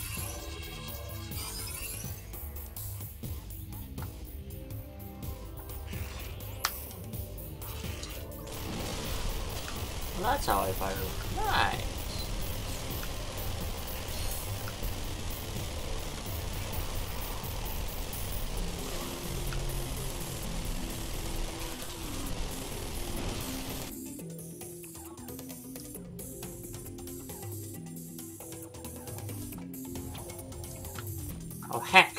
Well, that's how I fire. Nice. Oh, heck.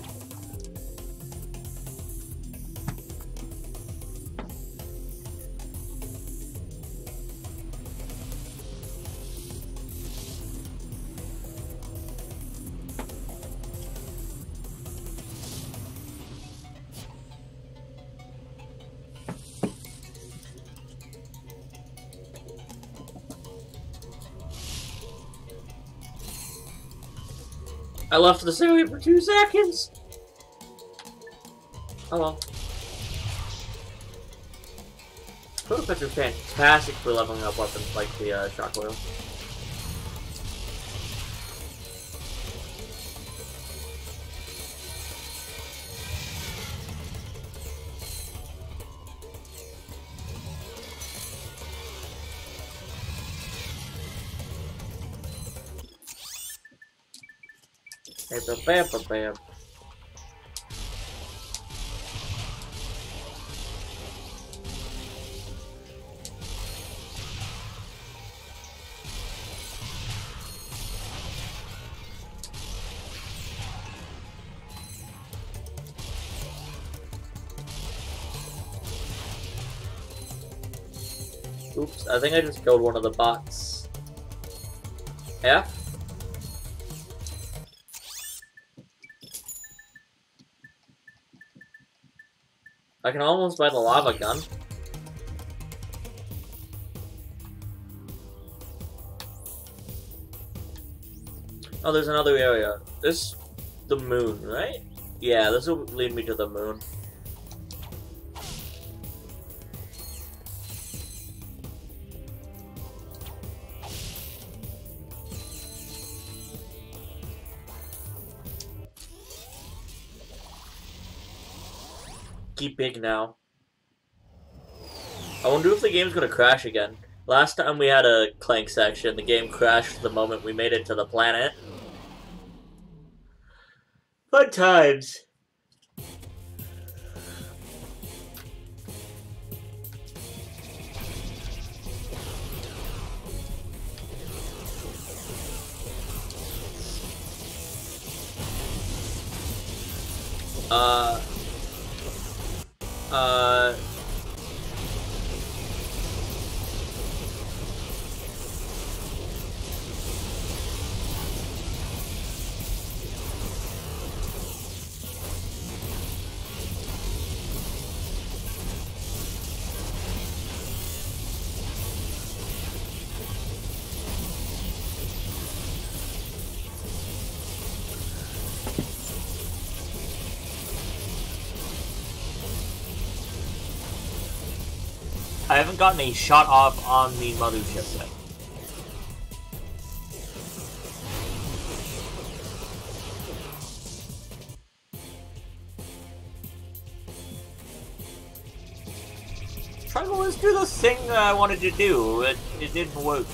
I left this area for two seconds! Oh well. Prototypes are fantastic for leveling up weapons like the uh, Shockwave. It's a bam bam bam. Oops, I think I just killed one of the bots. F? I can almost buy the lava gun. Oh, there's another area. This, the moon, right? Yeah, this will lead me to the moon. Keep big now. I wonder if the game's gonna crash again. Last time we had a Clank section, the game crashed the moment we made it to the planet. Fun times. Uh... Uh... I haven't gotten a shot off on the mothership yet. Triangle, let's do the thing that I wanted to do. It, it didn't work.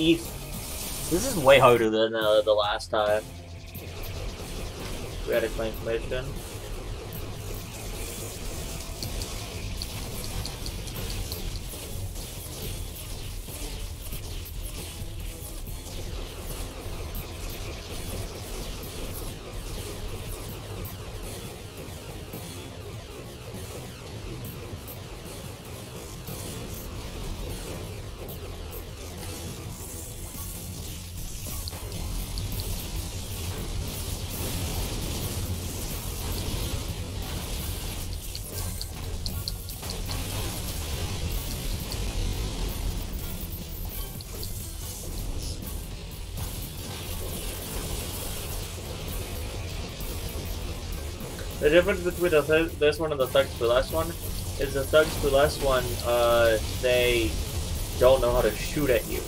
easy. This is way harder than uh, the last time. We had a claim mission. The difference between the th this one and the Thugs for Less one is the Thugs for Less one, uh, they don't know how to shoot at you.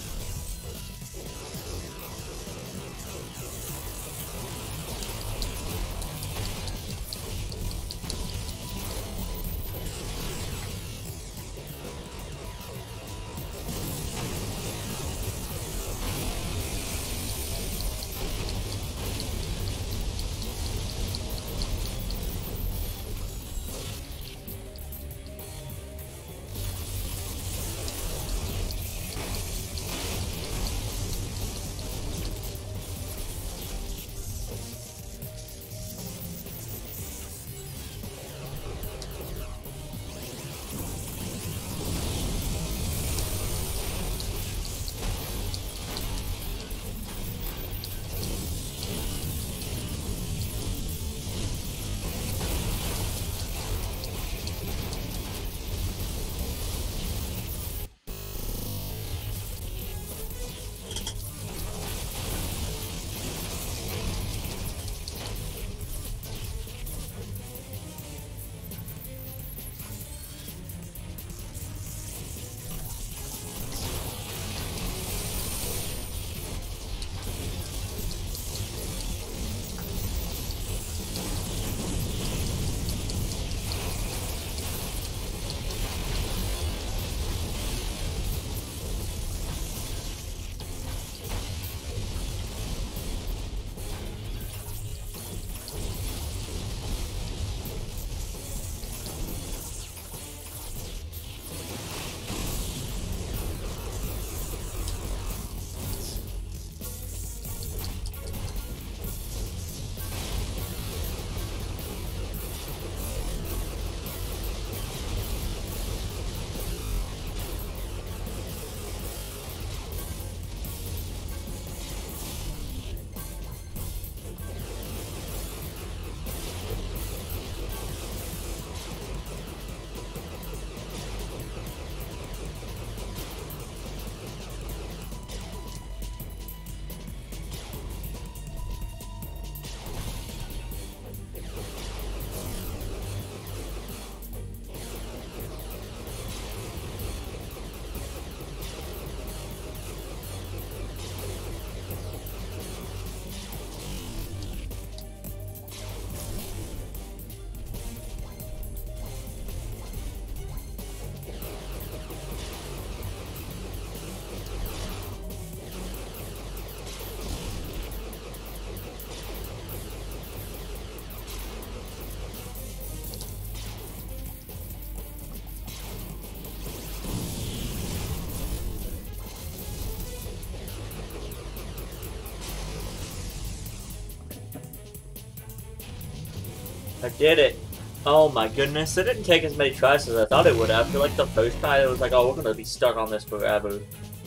I did it. Oh my goodness, it didn't take as many tries as I thought it would. After like the first try, it was like, oh, we're gonna be stuck on this forever.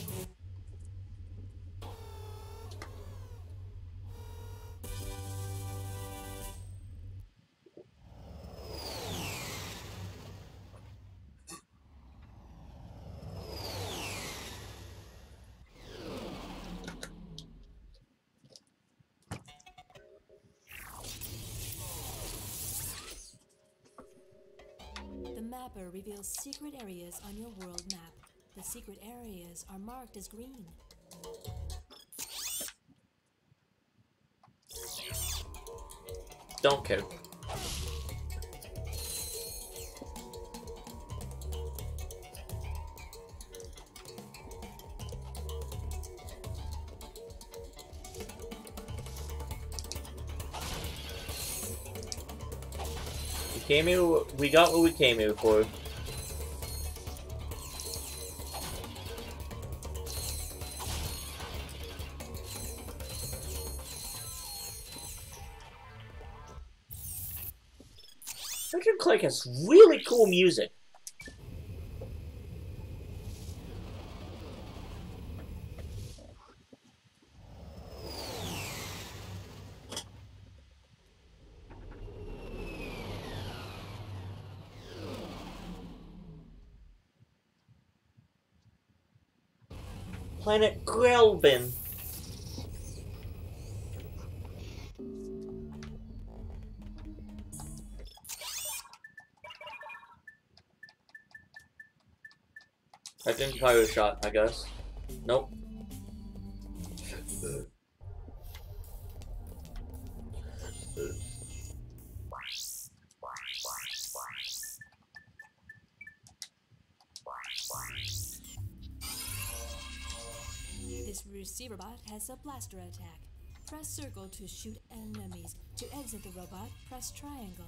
The mapper reveals secret areas on your world map. The secret areas are marked as green. Don't care. Came here, we got what we came here for. Ratchet and Clank has really cool music. Planet Grelbin. I didn't fire a shot, I guess. Nope. This receiver bot has a blaster attack. Press circle to shoot enemies. To exit the robot, press triangle.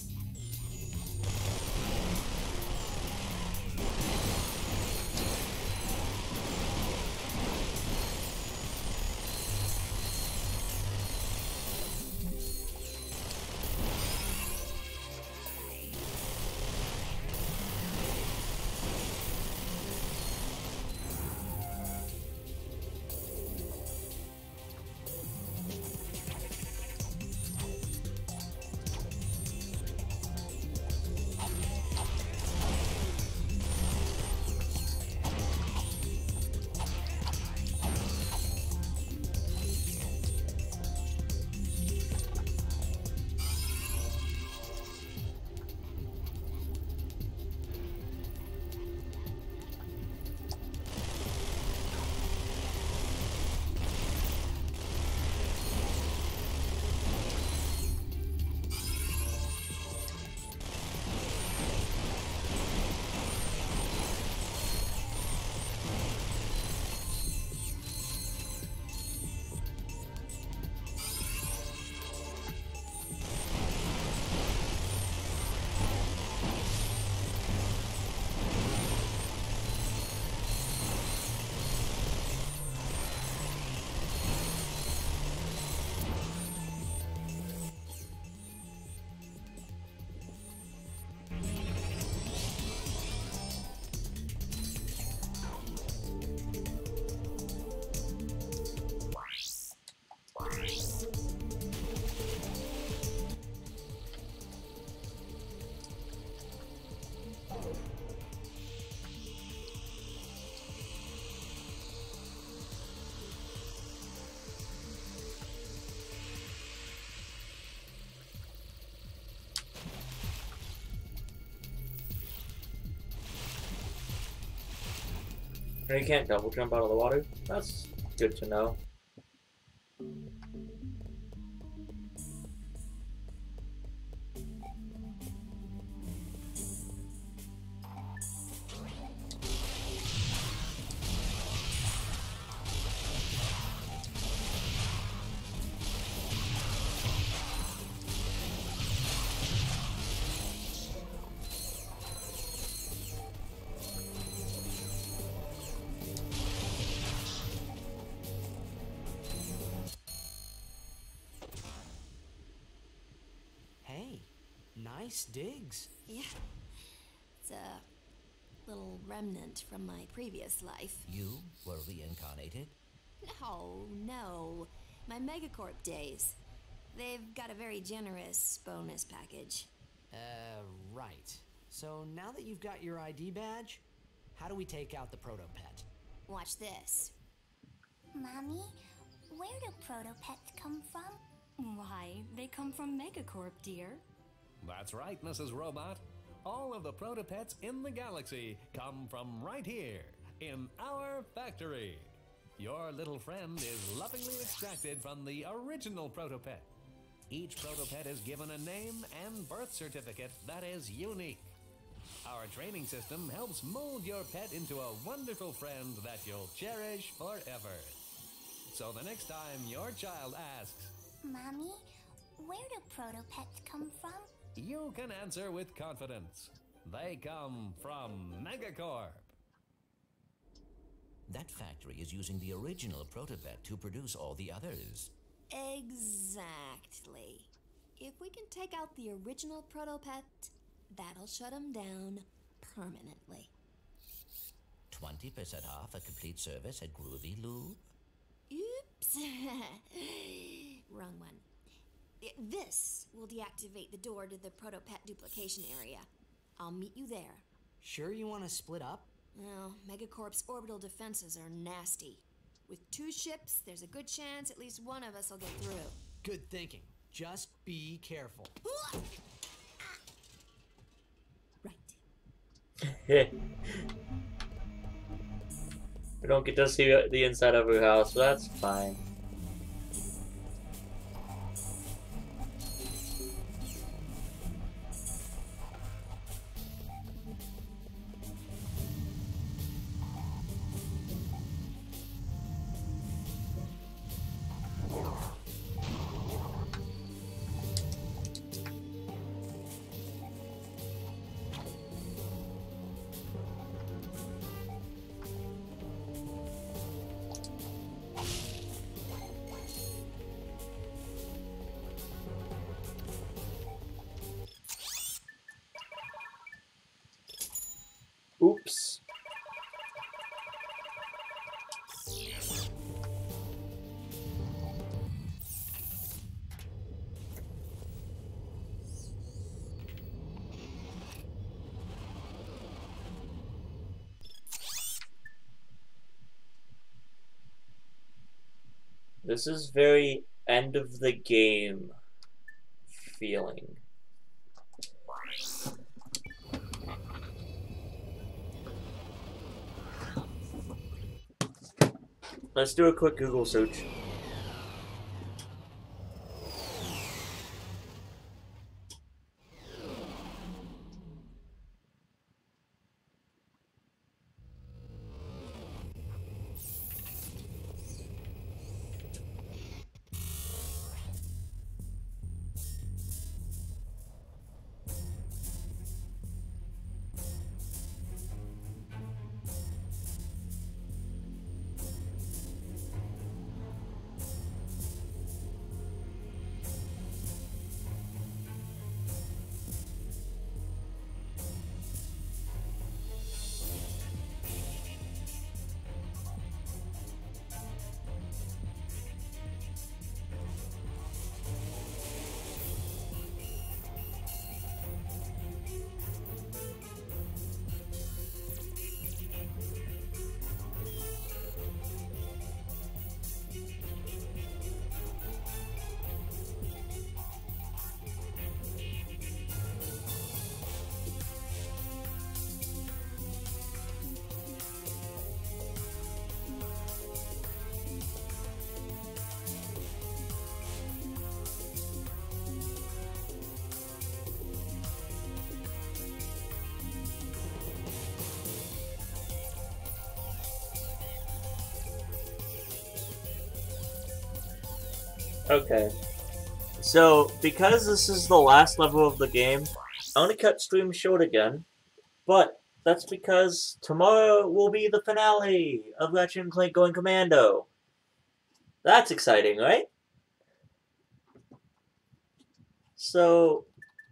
And you can't double jump out of the water? That's good to know. Nice digs. Yeah. It's a little remnant from my previous life. You were reincarnated? No, no. My Megacorp days. They've got a very generous bonus package. Uh, right. So now that you've got your I D badge, how do we take out the Protopet? Watch this. Mommy, where do Protopets come from? Why, they come from Megacorp, dear. That's right, Missus Robot. All of the Protopets in the galaxy come from right here, in our factory. Your little friend is lovingly extracted from the original Protopet. Each Protopet is given a name and birth certificate that is unique. Our training system helps mold your pet into a wonderful friend that you'll cherish forever. So the next time your child asks, Mommy, where do Protopets come from? you can answer with confidence. They come from Megacorp. That factory is using the original Protopet to produce all the others. Exactly. If we can take out the original Protopet, that'll shut him down permanently. twenty percent off a complete service at Groovy Lube? Oops. Wrong one. This will deactivate the door to the Protopet duplication area. I'll meet you there. Sure you want to split up? Well, Megacorp's orbital defenses are nasty. With two ships, there's a good chance at least one of us will get through. Good thinking. Just be careful. We don't get to see the inside of her house, so that's fine. Oops. This is very end of the game feeling. Let's do a quick Google search. Okay. So, because this is the last level of the game, I'm gonna cut stream short again, but that's because tomorrow will be the finale of Ratchet and Clank Going Commando. That's exciting, right? So...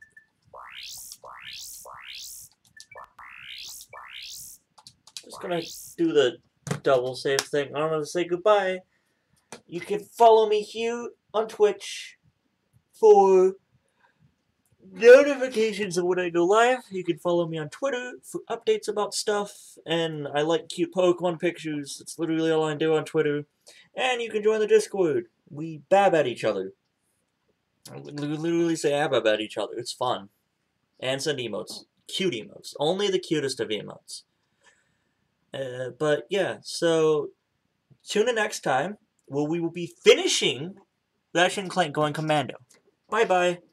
just gonna do the double save thing. I'm gonna say goodbye. You can follow me here on Twitch for notifications of when I go live. You can follow me on Twitter for updates about stuff, and I like cute Pokemon pictures. That's literally all I do on Twitter. And you can join the Discord. We bab at each other. I literally say abab at each other. It's fun. And send emotes. Cute emotes. Only the cutest of emotes. Uh, but yeah, so tune in next time where we will be finishing Ratchet and Clank Going Commando. Bye bye.